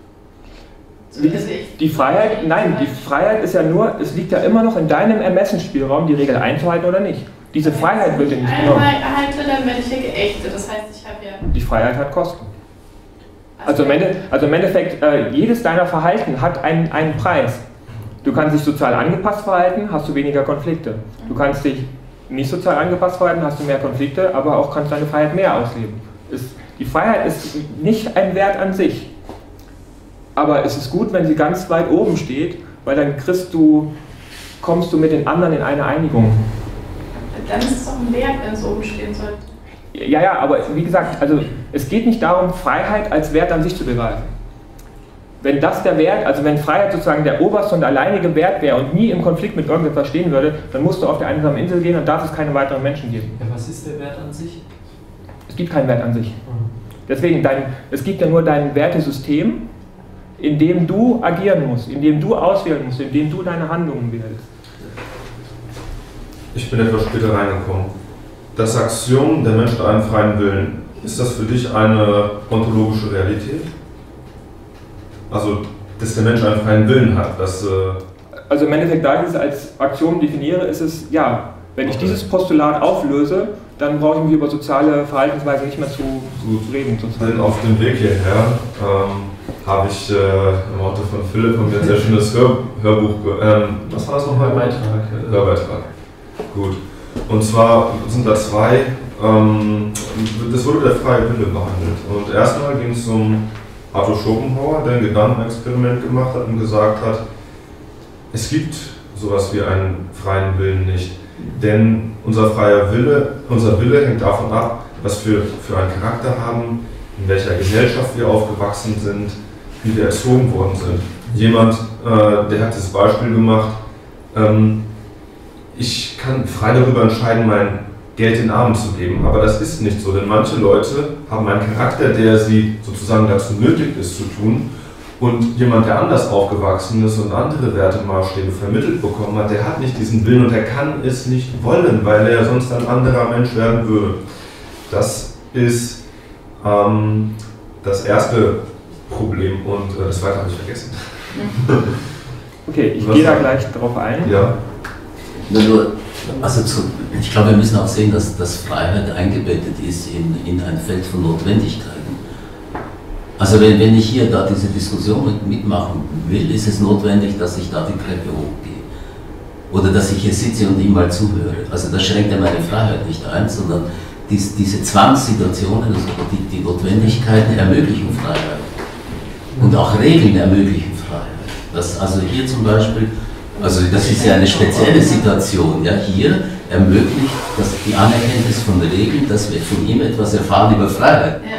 Wie, die Freiheit, nein, die Freiheit ist ja nur, es liegt ja immer noch in deinem Ermessensspielraum, die Regel einzuhalten oder nicht. Diese Freiheit wird dir nicht genommen. Wenn ich einhalte, dann werde ich hier geächtet. Das heißt, ich habe ja... Die Freiheit hat Kosten. Also im, Ende, also im Endeffekt, äh, jedes deiner Verhalten hat einen, einen Preis. Du kannst dich sozial angepasst verhalten, hast du weniger Konflikte. Du kannst dich nicht sozial angepasst verhalten, hast du mehr Konflikte, aber auch kannst deine Freiheit mehr ausleben. Es, die Freiheit ist nicht ein Wert an sich. Aber es ist gut, wenn sie ganz weit oben steht, weil dann kriegst du, kommst du mit den anderen in eine Einigung. Dann ist es auch ein Wert, wenn es oben stehen sollte. Ja, ja, aber wie gesagt, also es geht nicht darum, Freiheit als Wert an sich zu begreifen. Wenn das der Wert, also wenn Freiheit sozusagen der oberste und alleinige Wert wäre und nie im Konflikt mit irgendetwas stehen würde, dann musst du auf der einsamen Insel gehen und darf es keine weiteren Menschen geben. Ja, was ist der Wert an sich? Es gibt keinen Wert an sich. Deswegen, dein, es gibt ja nur dein Wertesystem, in dem du agieren musst, in dem du auswählen musst, in dem du deine Handlungen wählst. Ich bin etwas später reingekommen. Das Axiom, der Mensch hat einen freien Willen, ist das für dich eine ontologische Realität? Also, dass der Mensch einen freien Willen hat, dass... Äh also im Endeffekt, da ich es als Axiom definiere, ist es, ja, wenn ich okay. dieses Postulat auflöse, dann brauche ich mich über soziale Verhaltensweisen nicht mehr zu, zu reden. Denn auf dem Weg hierher ähm, habe ich äh, im Auto von Philipp und mir ein sehr schönes Hör, Hörbuch, ähm, was war das nochmal? Hörbeitrag. Hörbeitrag. Gut. Und zwar sind da zwei, ähm, das wurde der freie Wille behandelt. Und erstmal ging es um Arthur Schopenhauer, der ein Gedankenexperiment gemacht hat und gesagt hat, es gibt sowas wie einen freien Willen nicht. Denn unser freier Wille, unser Wille hängt davon ab, was wir für einen Charakter haben, in welcher Gesellschaft wir aufgewachsen sind, wie wir erzogen worden sind. Jemand, äh, der hat das Beispiel gemacht, ähm, ich kann frei darüber entscheiden, mein Geld den Armen zu geben, aber das ist nicht so, denn manche Leute haben einen Charakter, der sie sozusagen dazu nötigt ist zu tun, und jemand, der anders aufgewachsen ist und andere Wertemaßstäbe vermittelt bekommen hat, der hat nicht diesen Willen und er kann es nicht wollen, weil er sonst ein anderer Mensch werden würde. Das ist ähm, das erste Problem und äh, das zweite habe ich vergessen. Okay, ich gehe da gleich drauf ein. Ja. Nur, also zu, ich glaube, wir müssen auch sehen, dass, dass Freiheit eingebettet ist in, in ein Feld von Notwendigkeiten. Also wenn, wenn ich hier da diese Diskussion mit, mitmachen will, ist es notwendig, dass ich da die Treppe hochgehe. Oder dass ich hier sitze und ihm mal zuhöre. Also das schränkt ja meine Freiheit nicht ein, sondern dies, diese Zwangssituationen, also die, die Notwendigkeiten ermöglichen Freiheit. Und auch Regeln ermöglichen Freiheit. Das, also hier zum Beispiel, also das ist ja eine spezielle Situation, ja, hier ermöglicht das die Anerkenntnis von Regeln, dass wir von ihm etwas erfahren über Freiheit. Ja.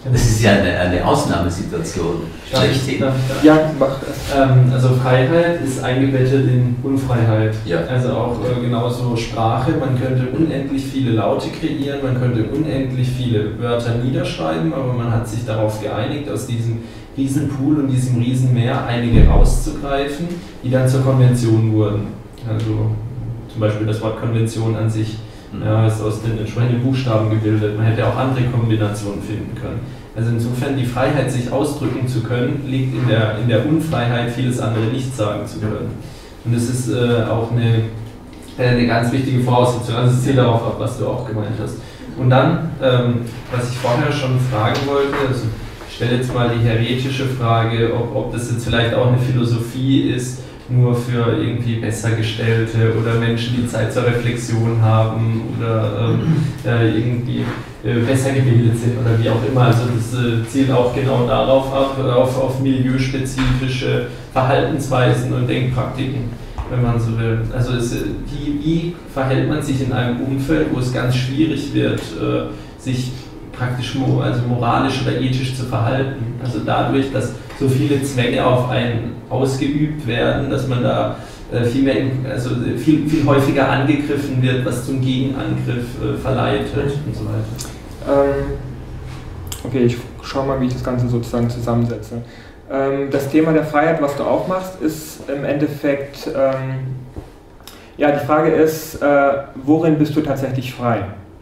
Das ist ja eine, eine Ausnahmesituation. Schlechthin. Ja, mach das. Ähm, also Freiheit ist eingebettet in Unfreiheit. Ja. Also auch äh, genauso Sprache. Man könnte unendlich viele Laute kreieren, man könnte unendlich viele Wörter niederschreiben, aber man hat sich darauf geeinigt, aus diesem Riesenpool und diesem Riesenmeer einige rauszugreifen, die dann zur Konvention wurden. Also zum Beispiel das Wort Konvention an sich. Ja, ist aus den entsprechenden Buchstaben gebildet. Man hätte auch andere Kombinationen finden können. Also insofern die Freiheit, sich ausdrücken zu können, liegt in der, in der Unfreiheit, vieles andere nicht sagen zu können. Und das ist äh, auch eine, eine ganz wichtige Voraussetzung. Also es zielt darauf ab, was du auch gemeint hast. Und dann, ähm, was ich vorher schon fragen wollte, also ich stelle jetzt mal die heretische Frage, ob, ob das jetzt vielleicht auch eine Philosophie ist, nur für irgendwie Bessergestellte oder Menschen, die Zeit zur Reflexion haben oder ähm, äh, irgendwie äh, besser gebildet sind oder wie auch immer. Also das äh, zielt auch genau darauf ab, auf, auf milieuspezifische Verhaltensweisen und Denkpraktiken, wenn man so will. Also es, wie, wie verhält man sich in einem Umfeld, wo es ganz schwierig wird, äh, sich praktisch mo also moralisch oder ethisch zu verhalten. Also dadurch, dass so viele Zwänge auf einen ausgeübt werden, dass man da äh, viel, mehr, also viel, viel häufiger angegriffen wird, was zum Gegenangriff äh, verleitet und so weiter. Ähm, okay, ich schaue mal, wie ich das Ganze sozusagen zusammensetze. Ähm, das Thema der Freiheit, was du auch machst, ist im Endeffekt, ähm, ja, die Frage ist, äh, worin bist du tatsächlich frei?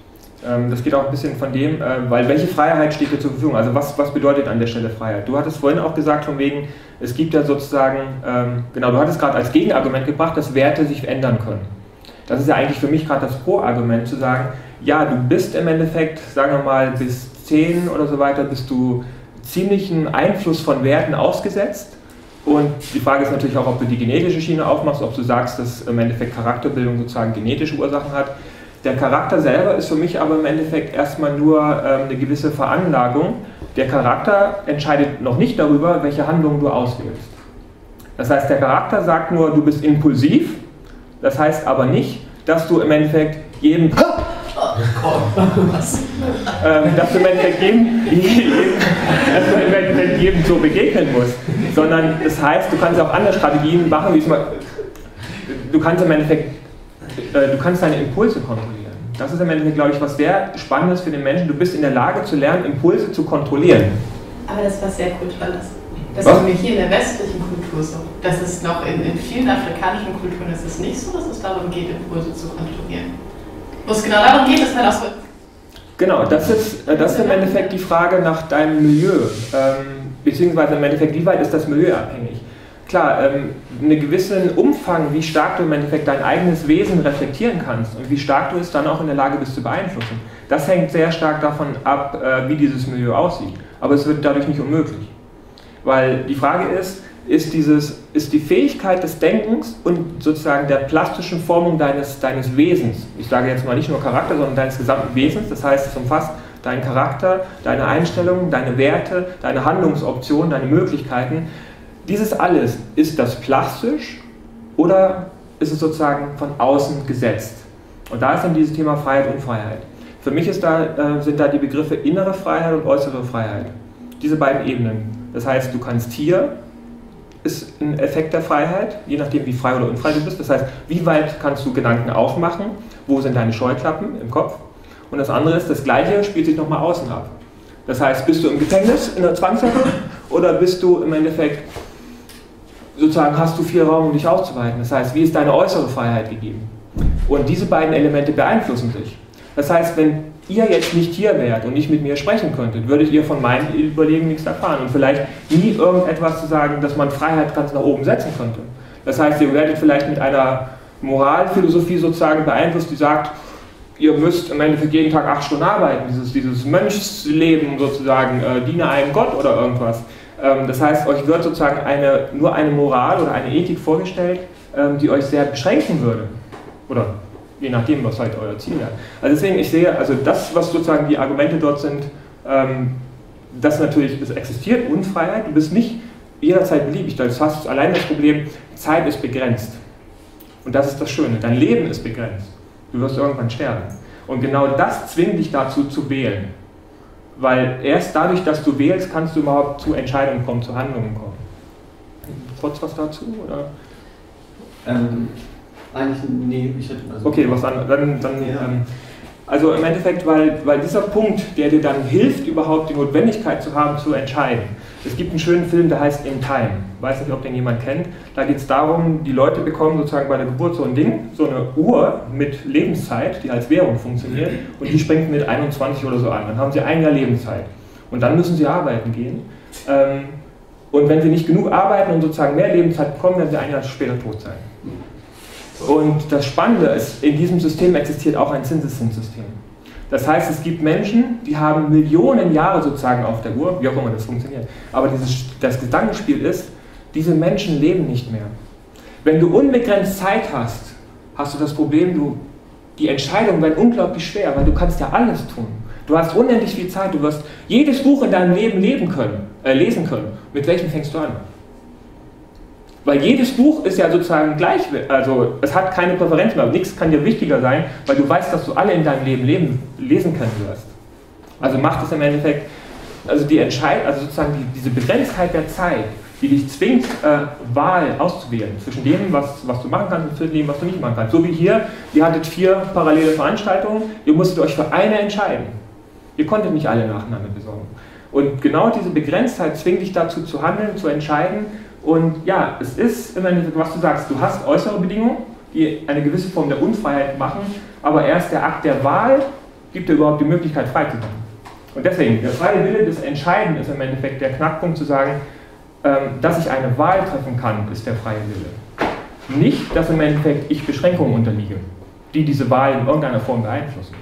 Das geht auch ein bisschen von dem, weil welche Freiheit steht dir zur Verfügung? Also was, was bedeutet an der Stelle Freiheit? Du hattest vorhin auch gesagt, von wegen, es gibt ja sozusagen, ähm, genau, du hattest gerade als Gegenargument gebracht, dass Werte sich ändern können. Das ist ja eigentlich für mich gerade das Pro-Argument, zu sagen, ja, du bist im Endeffekt, sagen wir mal, bis zehn oder so weiter, bist du ziemlichen Einfluss von Werten ausgesetzt. Und die Frage ist natürlich auch, ob du die genetische Schiene aufmachst, ob du sagst, dass im Endeffekt Charakterbildung sozusagen genetische Ursachen hat. Der Charakter selber ist für mich aber im Endeffekt erstmal nur ähm, eine gewisse Veranlagung. Der Charakter entscheidet noch nicht darüber, welche Handlungen du auswählst. Das heißt, der Charakter sagt nur, du bist impulsiv. Das heißt aber nicht, dass du im Endeffekt jedem, ähm, dass du im Endeffekt jedem, jedem, dass du im Endeffekt jedem so begegnen musst. Sondern das heißt, du kannst auch andere Strategien machen, wie es mal, du kannst im Endeffekt Du kannst deine Impulse kontrollieren. Das ist im Endeffekt, glaube ich, was sehr Spannendes für den Menschen. Du bist in der Lage zu lernen, Impulse zu kontrollieren. Aber das ist was sehr Kulturelles. Das was? ist nämlich hier in der westlichen Kultur so. Das ist noch in, in vielen afrikanischen Kulturen ist es nicht so, dass es darum geht, Impulse zu kontrollieren. Wo es genau darum geht, dass man auch so... Genau, das ist, das ist im Endeffekt die Frage nach deinem Milieu. Ähm, beziehungsweise im Endeffekt, wie weit ist das Milieu abhängig? Klar, ähm, einen gewissen Umfang, wie stark du im Endeffekt dein eigenes Wesen reflektieren kannst und wie stark du es dann auch in der Lage bist zu beeinflussen. Das hängt sehr stark davon ab, äh, wie dieses Milieu aussieht. Aber es wird dadurch nicht unmöglich. Weil die Frage ist, ist, dieses, ist die Fähigkeit des Denkens und sozusagen der plastischen Formung deines, deines Wesens, ich sage jetzt mal nicht nur Charakter, sondern deines gesamten Wesens, das heißt, es umfasst deinen Charakter, deine Einstellungen, deine Werte, deine Handlungsoptionen, deine Möglichkeiten. Dieses alles, ist das plastisch oder ist es sozusagen von außen gesetzt? Und da ist dann dieses Thema Freiheit und Unfreiheit. Für mich ist da, äh, sind da die Begriffe innere Freiheit und äußere Freiheit. Diese beiden Ebenen. Das heißt, du kannst hier, ist ein Effekt der Freiheit, je nachdem wie frei oder unfrei du bist. Das heißt, wie weit kannst du Gedanken aufmachen, wo sind deine Scheuklappen im Kopf? Und das andere ist, das Gleiche spielt sich nochmal außen ab. Das heißt, bist du im Gefängnis, in der Zwangssache, oder bist du im Endeffekt sozusagen, hast du viel Raum, um dich auszuweiten. Das heißt, wie ist deine äußere Freiheit gegeben? Und diese beiden Elemente beeinflussen sich. Das heißt, wenn ihr jetzt nicht hier wärt und nicht mit mir sprechen könntet, würdet ihr von meinen Überlegungen nichts erfahren und vielleicht nie irgendetwas zu sagen, dass man Freiheit ganz nach oben setzen könnte. Das heißt, ihr werdet vielleicht mit einer Moralphilosophie sozusagen beeinflusst, die sagt, ihr müsst im Endeffekt jeden Tag acht Stunden arbeiten, dieses, dieses Mönchsleben sozusagen, äh, diene einem Gott oder irgendwas. Das heißt, euch wird sozusagen eine, nur eine Moral oder eine Ethik vorgestellt, die euch sehr beschränken würde. Oder je nachdem, was halt euer Ziel wäre. Also deswegen, ich sehe, also das, was sozusagen die Argumente dort sind, das natürlich, es existiert Unfreiheit, du bist nicht jederzeit beliebig. Du hast allein das Problem, Zeit ist begrenzt. Und das ist das Schöne, dein Leben ist begrenzt. Du wirst irgendwann sterben. Und genau das zwingt dich dazu zu wählen. Weil erst dadurch, dass du wählst, kannst du überhaupt zu Entscheidungen kommen, zu Handlungen kommen. Kurz was dazu? Oder? Ähm, eigentlich, nee, ich hätte... Also okay, was an, dann... dann ja. ähm, also im Endeffekt, weil, weil dieser Punkt, der dir dann hilft, überhaupt die Notwendigkeit zu haben, zu entscheiden. Es gibt einen schönen Film, der heißt In Time. Ich weiß nicht, ob den jemand kennt. Da geht es darum, die Leute bekommen sozusagen bei der Geburt so ein Ding, so eine Uhr mit Lebenszeit, die als Währung funktioniert, und die springt mit einundzwanzig oder so an. Dann haben sie ein Jahr Lebenszeit. Und dann müssen sie arbeiten gehen. Und wenn sie nicht genug arbeiten und sozusagen mehr Lebenszeit bekommen, werden sie ein Jahr später tot sein. Und das Spannende ist, in diesem System existiert auch ein Zinseszinssystem. Das heißt, es gibt Menschen, die haben Millionen Jahre sozusagen auf der Uhr, wie auch immer das funktioniert. Aber dieses, das Gedankenspiel ist, diese Menschen leben nicht mehr. Wenn du unbegrenzt Zeit hast, hast du das Problem, du, die Entscheidungen werden unglaublich schwer, weil du kannst ja alles tun. Du hast unendlich viel Zeit, du wirst jedes Buch in deinem Leben leben können, äh, lesen können. Mit welchem fängst du an? Weil jedes Buch ist ja sozusagen gleich, also es hat keine Präferenz mehr, nichts kann dir wichtiger sein, weil du weißt, dass du alle in deinem Leben leben, lesen können wirst. Also macht es im Endeffekt, also die Entscheidung, also sozusagen die, diese Begrenztheit der Zeit, die dich zwingt, äh, Wahl auszuwählen zwischen dem, was, was du machen kannst und zwischen dem, was du nicht machen kannst. So wie hier, ihr hattet vier parallele Veranstaltungen, ihr musstet euch für eine entscheiden. Ihr konntet nicht alle nacheinander besorgen. Und genau diese Begrenztheit zwingt dich dazu zu handeln, zu entscheiden. Und ja, es ist im Endeffekt, was du sagst, du hast äußere Bedingungen, die eine gewisse Form der Unfreiheit machen, aber erst der Akt der Wahl gibt dir überhaupt die Möglichkeit, frei zu sein. Und deswegen, der freie Wille des Entscheiden ist im Endeffekt der Knackpunkt zu sagen, dass ich eine Wahl treffen kann, ist der freie Wille. Nicht, dass im Endeffekt ich Beschränkungen unterliege, die diese Wahl in irgendeiner Form beeinflussen.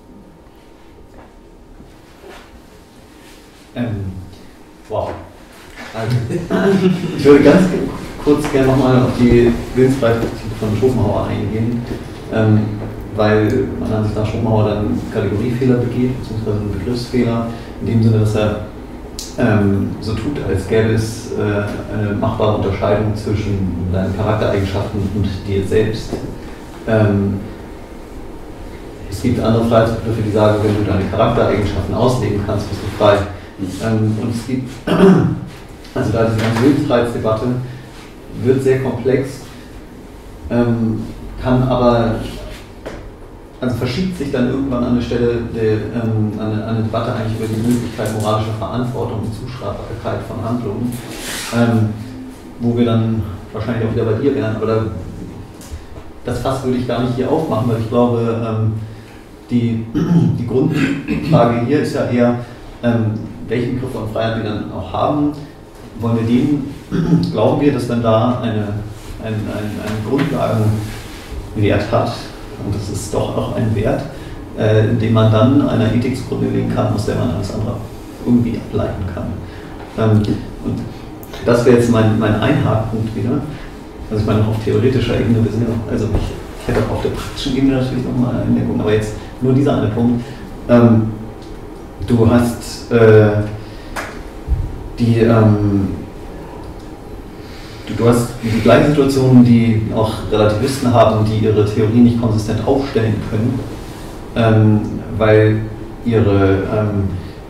Ähm, wow. Also, ich würde ganz kurz gerne nochmal auf die Willensfreiheit von Schopenhauer eingehen, ähm, weil man an sich nach Schopenhauer dann Kategoriefehler begeht, beziehungsweise einen Begriffsfehler, in dem Sinne, dass er ähm, so tut, als gäbe es äh, eine machbare Unterscheidung zwischen deinen Charaktereigenschaften und dir selbst. Ähm, es gibt andere Freiheitsbegriffe, die sagen, wenn du deine Charaktereigenschaften ausleben kannst, bist du frei. Ähm, und es gibt Also da diese ganze Willensfreiheitsdebatte wird sehr komplex, ähm, kann aber, also verschiebt sich dann irgendwann an eine Stelle, der, ähm, an, eine, an eine Debatte eigentlich über die Möglichkeit moralischer Verantwortung und Zuschreibbarkeit von Handlungen, ähm, wo wir dann wahrscheinlich auch wieder bei dir wären, aber da, das Fass würde ich gar nicht hier aufmachen, weil ich glaube, ähm, die, die Grundfrage hier ist ja eher, ähm, welchen Begriff von Freiheit wir dann auch haben. Wollen wir dem, glauben wir, dass man da eine, ein, ein, einen Grundlagenwert hat, und das ist doch auch ein Wert, äh, den man dann einer Ethik zugrunde legen kann, aus der man alles andere irgendwie ableiten kann. Ähm, und das wäre jetzt mein, mein Einhakenpunkt wieder. Also ich meine, auf theoretischer Ebene, wir sind ja noch, also ich, ich hätte auch auf der praktischen Ebene natürlich nochmal eine Einlenkung, aber jetzt nur dieser eine Punkt. Ähm, du hast äh, die, ähm, du, du hast die gleichen Situationen, die auch Relativisten haben, die ihre Theorie nicht konsistent aufstellen können, ähm, weil ihre, ähm,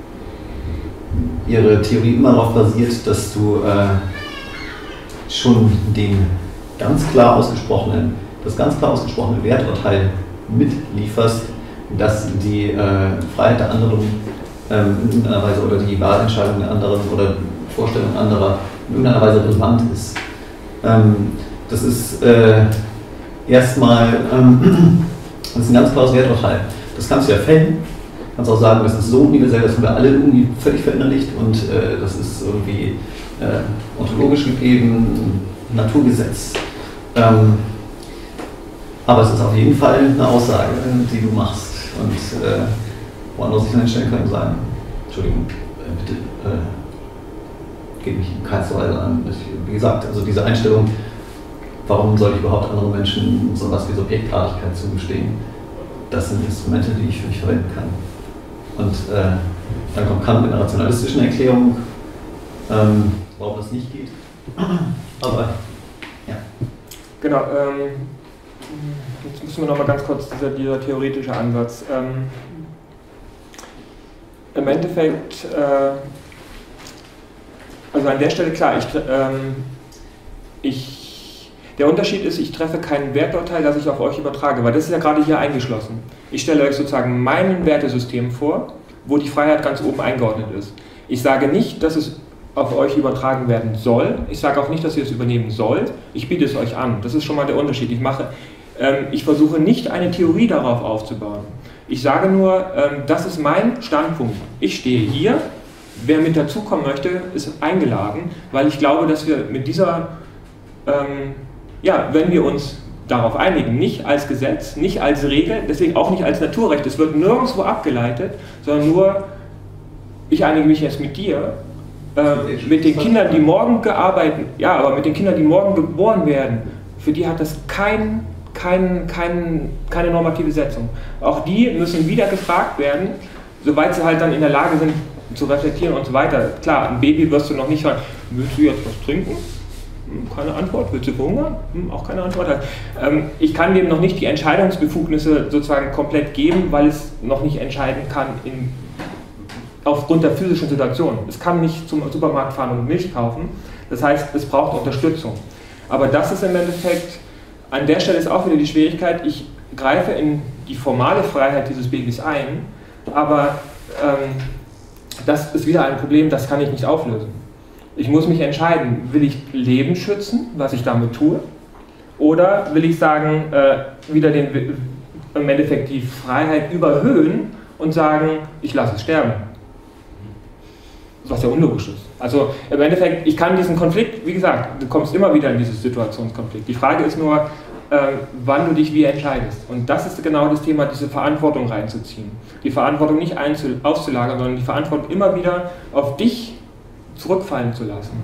ihre Theorie immer darauf basiert, dass du äh, schon den ganz klar ausgesprochenen, das ganz klar ausgesprochene Werturteil mitlieferst, dass die äh, Freiheit der anderen ähm, in irgendeiner Weise oder die Wahlentscheidung der anderen oder Vorstellung anderer in irgendeiner Weise relevant ist. Ähm, das ist äh, erstmal ähm, das ist ein ganz klares Werturteil. Das kannst du ja fällen. Du kannst auch sagen, das ist so universell, das haben wir alle irgendwie völlig verinnerlicht und äh, das ist irgendwie äh, ontologisch gegeben, Naturgesetz. Ähm, aber es ist auf jeden Fall eine Aussage, die du machst und äh, wo andere sich dann hinstellen können und sagen, Entschuldigung, äh, bitte äh, geht mich in keinster Weise an. Wie gesagt, also diese Einstellung, warum soll ich überhaupt anderen Menschen so etwas wie Subjektartigkeit zugestehen, das sind Instrumente, die ich für mich verwenden kann. Und äh, dann kommt Kant mit einer rationalistischen Erklärung, ähm, warum das nicht geht. Aber, ja. Genau, ähm, jetzt müssen wir noch mal ganz kurz, dieser, dieser theoretische Ansatz. Ähm, Im Endeffekt, äh, also an der Stelle klar, ich, ähm, ich, der Unterschied ist, ich treffe kein Werturteil, das ich auf euch übertrage, weil das ist ja gerade hier eingeschlossen. Ich stelle euch sozusagen mein Wertesystem vor, wo die Freiheit ganz oben eingeordnet ist. Ich sage nicht, dass es auf euch übertragen werden soll, ich sage auch nicht, dass ihr es übernehmen sollt, ich biete es euch an, das ist schon mal der Unterschied. Ich, mache, ähm, ich versuche nicht eine Theorie darauf aufzubauen. Ich sage nur, ähm, das ist mein Standpunkt. Ich stehe hier, wer mit dazukommen möchte, ist eingeladen, weil ich glaube, dass wir mit dieser, ähm, ja, wenn wir uns darauf einigen, nicht als Gesetz, nicht als Regel, deswegen auch nicht als Naturrecht, es wird nirgendwo abgeleitet, sondern nur, ich einige mich jetzt mit dir, äh, mit den Kindern, die morgen gearbeitet, ja, aber mit den Kindern, die morgen geboren werden, für die hat das kein, kein, kein, keine normative Setzung. Auch die müssen wieder gefragt werden, soweit sie halt dann in der Lage sind, zu reflektieren und so weiter. Klar, ein Baby wirst du noch nicht hören, willst du jetzt was trinken? Keine Antwort. Willst du verhungern? Auch keine Antwort. Ähm, ich kann dem noch nicht die Entscheidungsbefugnisse sozusagen komplett geben, weil es noch nicht entscheiden kann in, aufgrund der physischen Situation. Es kann nicht zum Supermarkt fahren und Milch kaufen. Das heißt, es braucht Unterstützung. Aber das ist im Endeffekt, an der Stelle ist auch wieder die Schwierigkeit, ich greife in die formale Freiheit dieses Babys ein, aber ähm, das ist wieder ein Problem, das kann ich nicht auflösen. Ich muss mich entscheiden, will ich Leben schützen, was ich damit tue, oder will ich sagen, äh, wieder den, im Endeffekt die Freiheit überhöhen und sagen, ich lasse es sterben. Was ja unlogisch ist. Also im Endeffekt, ich kann diesen Konflikt, wie gesagt, du kommst immer wieder in diesen Situationskonflikt. Die Frage ist nur, äh, wann du dich wie entscheidest. Und das ist genau das Thema, diese Verantwortung reinzuziehen. Die Verantwortung nicht auszulagern, sondern die Verantwortung immer wieder auf dich zurückfallen zu lassen.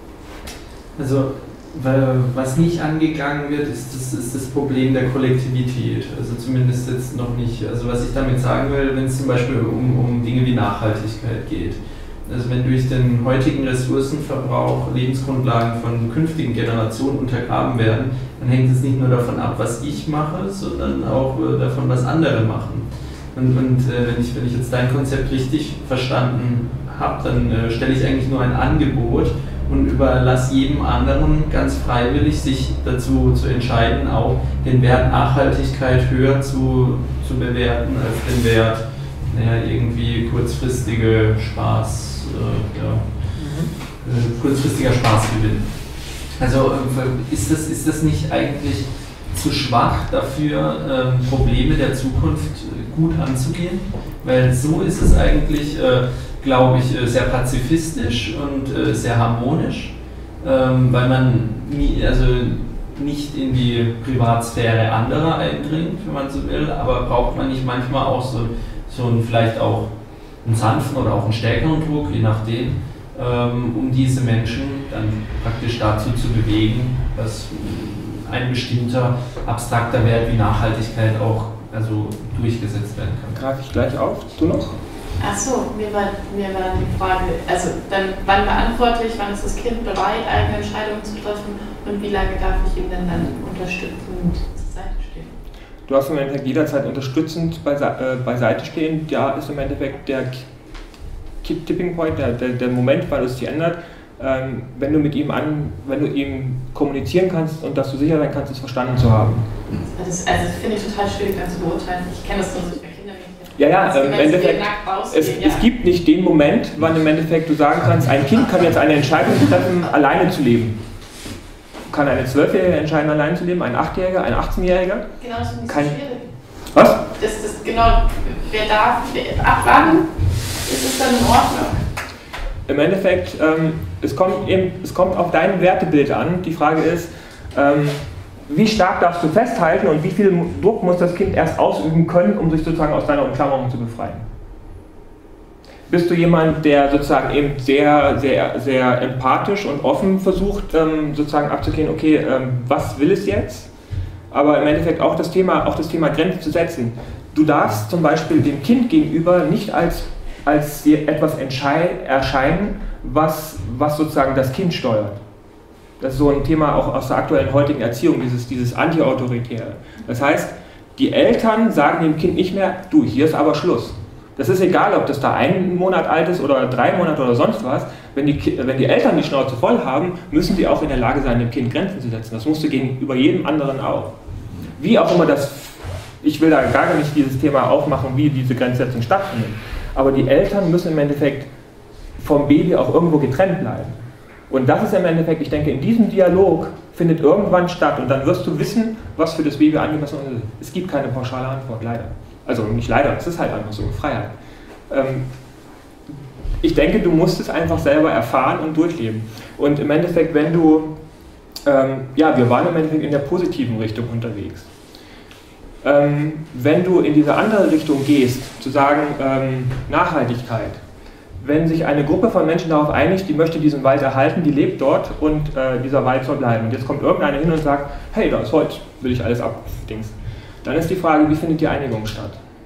Also, weil, was nicht angegangen wird, ist das, ist das Problem der Kollektivität. Also zumindest jetzt noch nicht. Also was ich damit sagen will, wenn es zum Beispiel um, um Dinge wie Nachhaltigkeit geht. Also wenn durch den heutigen Ressourcenverbrauch Lebensgrundlagen von künftigen Generationen untergraben werden, dann hängt es nicht nur davon ab, was ich mache, sondern auch davon, was andere machen. Und, und äh, wenn, ich, wenn ich jetzt dein Konzept richtig verstanden habe, dann äh, stelle ich eigentlich nur ein Angebot und überlasse jedem anderen ganz freiwillig, sich dazu zu entscheiden, auch den Wert Nachhaltigkeit höher zu, zu bewerten als den Wert naja, irgendwie kurzfristige Spaß, äh, ja, mhm. äh, kurzfristiger Spaßgewinn. Also äh, ist, das, ist das nicht eigentlich zu schwach dafür, ähm, Probleme der Zukunft gut anzugehen? Weil so ist es eigentlich, äh, glaube ich, äh, sehr pazifistisch und äh, sehr harmonisch, ähm, weil man nie, also nicht in die Privatsphäre anderer eindringt, wenn man so will, aber braucht man nicht manchmal auch so, so einen, vielleicht auch einen sanften oder auch einen stärkeren Druck, je nachdem, ähm, um diese Menschen dann praktisch dazu zu bewegen, dass ein bestimmter abstrakter Wert wie Nachhaltigkeit auch also durchgesetzt werden kann. Greife ich gleich auf. Du noch? Achso, mir war, mir war die Frage, also dann wann beantworte ich, wann ist das Kind bereit, eigene Entscheidungen zu treffen und wie lange darf ich ihm denn dann unterstützend zur Seite stehen? Du hast im Endeffekt jederzeit unterstützend beise äh, beiseite stehen. Da ist im Endeffekt der Tipping Point, der, der, der Moment, weil es sich ändert. Ähm, wenn du mit ihm an, wenn du ihm kommunizieren kannst und dass du sicher sein kannst, es verstanden zu haben. Das, also das finde ich total schwierig dann zu beurteilen. Ich kenne das nur so bei Kindern. Ja, ja, im Endeffekt, es, ja. es gibt nicht den Moment, wann im Endeffekt du sagen kannst, ein Kind kann jetzt eine Entscheidung treffen, alleine zu leben. Kann eine Zwölfjährige entscheiden, alleine zu leben, ein Achtjähriger, ein achtzehnjähriger? Genau, das ist Kein, schwierig. Was? Das ist genau, wer darf, wer, ab wann ist es dann in Ordnung? Im Endeffekt, ähm, es, kommt eben, es kommt auf dein Wertebild an. Die Frage ist, ähm, wie stark darfst du festhalten und wie viel Druck muss das Kind erst ausüben können, um sich sozusagen aus deiner Umklammerung zu befreien? Bist du jemand, der sozusagen eben sehr, sehr, sehr empathisch und offen versucht, ähm, sozusagen abzugehen, okay, ähm, was will es jetzt? Aber im Endeffekt auch das Thema, auch das Thema Grenzen zu setzen. Du darfst zum Beispiel dem Kind gegenüber nicht als als etwas erscheinen, was, was sozusagen das Kind steuert. Das ist so ein Thema auch aus der aktuellen heutigen Erziehung, dieses, dieses Anti-Autoritäre. Das heißt, die Eltern sagen dem Kind nicht mehr, du, hier ist aber Schluss. Das ist egal, ob das da ein Monat alt ist oder drei Monate oder sonst was. Wenn die, wenn die Eltern die Schnauze voll haben, müssen sie auch in der Lage sein, dem Kind Grenzen zu setzen. Das musst du gegenüber jedem anderen auch. Wie auch immer das, ich will da gar nicht dieses Thema aufmachen, wie diese Grenzsetzung stattfindet. Aber die Eltern müssen im Endeffekt vom Baby auch irgendwo getrennt bleiben. Und das ist im Endeffekt, ich denke, in diesem Dialog findet irgendwann statt und dann wirst du wissen, was für das Baby angemessen ist. Es gibt keine pauschale Antwort, leider. Also nicht leider, es ist halt einfach so, Freiheit. Ähm, ich denke, du musst es einfach selber erfahren und durchleben. Und im Endeffekt, wenn du, ähm, ja, wir waren im Endeffekt in der positiven Richtung unterwegs. Ähm, wenn du in diese andere Richtung gehst, zu sagen, ähm, Nachhaltigkeit, wenn sich eine Gruppe von Menschen darauf einigt, die möchte diesen Wald erhalten, die lebt dort und äh, dieser Wald soll bleiben. Und jetzt kommt irgendeiner hin und sagt, hey, da ist Holz, will ich alles abdings. Dann ist die Frage, wie findet die Einigung statt?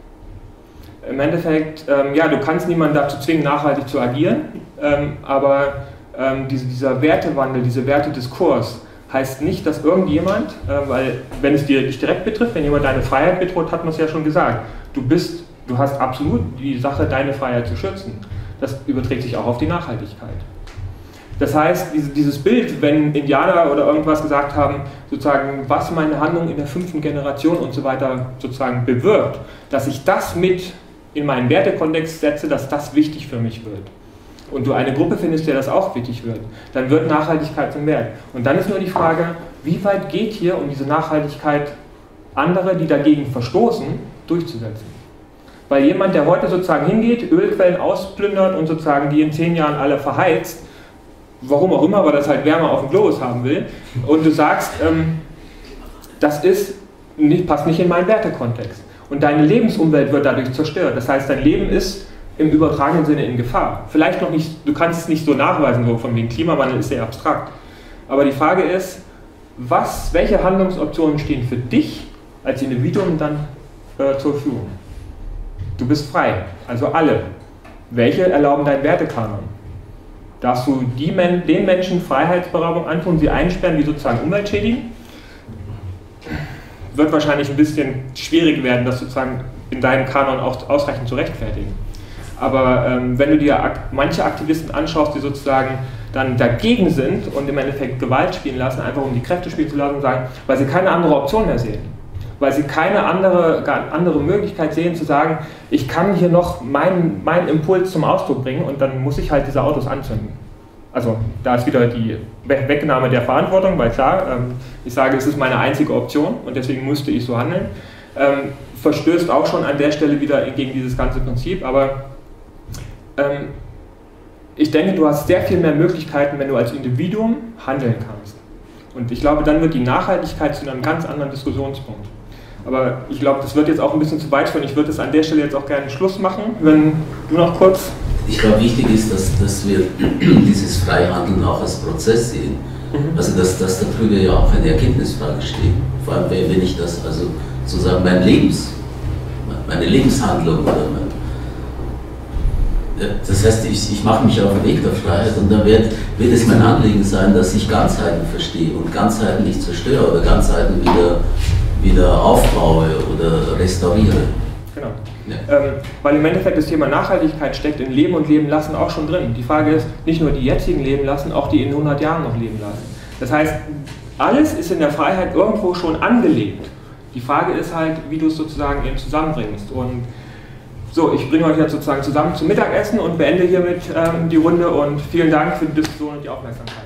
Im Endeffekt, ähm, ja, du kannst niemanden dazu zwingen, nachhaltig zu agieren, ähm, aber ähm, diese, dieser Wertewandel, dieser Wertediskurs heißt nicht, dass irgendjemand, äh, weil wenn es dir nicht direkt betrifft, wenn jemand deine Freiheit bedroht, hat man es ja schon gesagt, du bist, du hast absolut die Sache, deine Freiheit zu schützen. Das überträgt sich auch auf die Nachhaltigkeit. Das heißt, dieses Bild, wenn Indianer oder irgendwas gesagt haben, sozusagen, was meine Handlung in der fünften Generation und so weiter sozusagen bewirkt, dass ich das mit in meinen Wertekontext setze, dass das wichtig für mich wird. Und du eine Gruppe findest, der das auch wichtig wird, dann wird Nachhaltigkeit zum Wert. Und dann ist nur die Frage, wie weit geht hier, um diese Nachhaltigkeit andere, die dagegen verstoßen, durchzusetzen. Weil jemand, der heute sozusagen hingeht, Ölquellen ausplündert und sozusagen die in zehn Jahren alle verheizt, warum auch immer, weil das halt Wärme auf dem Globus haben will, und du sagst, ähm, das ist nicht, passt nicht in meinen Wertekontext. Und deine Lebensumwelt wird dadurch zerstört. Das heißt, dein Leben ist im übertragenen Sinne in Gefahr. Vielleicht noch nicht, du kannst es nicht so nachweisen, so von wegen Klimawandel ist sehr abstrakt. Aber die Frage ist, was, welche Handlungsoptionen stehen für dich als Individuum dann äh, zur Verfügung? Du bist frei, also alle. Welche erlauben deinen Wertekanon? Darfst du die Men den Menschen Freiheitsberaubung antun, sie einsperren, die sozusagen Umwelt schädigen? Wird wahrscheinlich ein bisschen schwierig werden, das sozusagen in deinem Kanon auch ausreichend zu rechtfertigen. Aber ähm, wenn du dir ak manche Aktivisten anschaust, die sozusagen dann dagegen sind und im Endeffekt Gewalt spielen lassen, einfach um die Kräfte spielen zu lassen und sagen, weil sie keine andere Option mehr sehen. Weil sie keine andere, andere Möglichkeit sehen zu sagen, ich kann hier noch meinen, meinen Impuls zum Ausdruck bringen und dann muss ich halt diese Autos anzünden. Also da ist wieder die Wegnahme der Verantwortung, weil klar, ähm, ich sage, es ist meine einzige Option und deswegen musste ich so handeln. Ähm, verstößt auch schon an der Stelle wieder gegen dieses ganze Prinzip, aber ähm, ich denke, du hast sehr viel mehr Möglichkeiten, wenn du als Individuum handeln kannst. Und ich glaube, dann wird die Nachhaltigkeit zu einem ganz anderen Diskussionspunkt. Aber ich glaube, das wird jetzt auch ein bisschen zu weit führen. Ich würde es an der Stelle jetzt auch gerne Schluss machen, wenn du noch kurz... Ich glaube, wichtig ist, dass, dass wir dieses Freihandeln auch als Prozess sehen. Mhm. Also, dass, dass darüber ja auch eine Erkenntnisfrage steht. Vor allem, wenn ich das, also sozusagen mein Lebens, meine Lebenshandlung oder mein, das heißt, ich, ich mache mich auf den Weg der Freiheit und da wird, wird es mein Anliegen sein, dass ich Ganzheiten verstehe und Ganzheiten nicht zerstöre oder Ganzheiten wieder, wieder aufbaue oder restauriere. Genau. Ja. Ähm, weil im Endeffekt das Thema Nachhaltigkeit steckt in Leben und Leben lassen auch schon drin. Die Frage ist, nicht nur die jetzigen leben lassen, auch die in hundert Jahren noch leben lassen. Das heißt, alles ist in der Freiheit irgendwo schon angelegt. Die Frage ist halt, wie du es sozusagen eben zusammenbringst. Und so, ich bringe euch jetzt sozusagen zusammen zum Mittagessen und beende hiermit ähm, die Runde und vielen Dank für die Diskussion und die Aufmerksamkeit.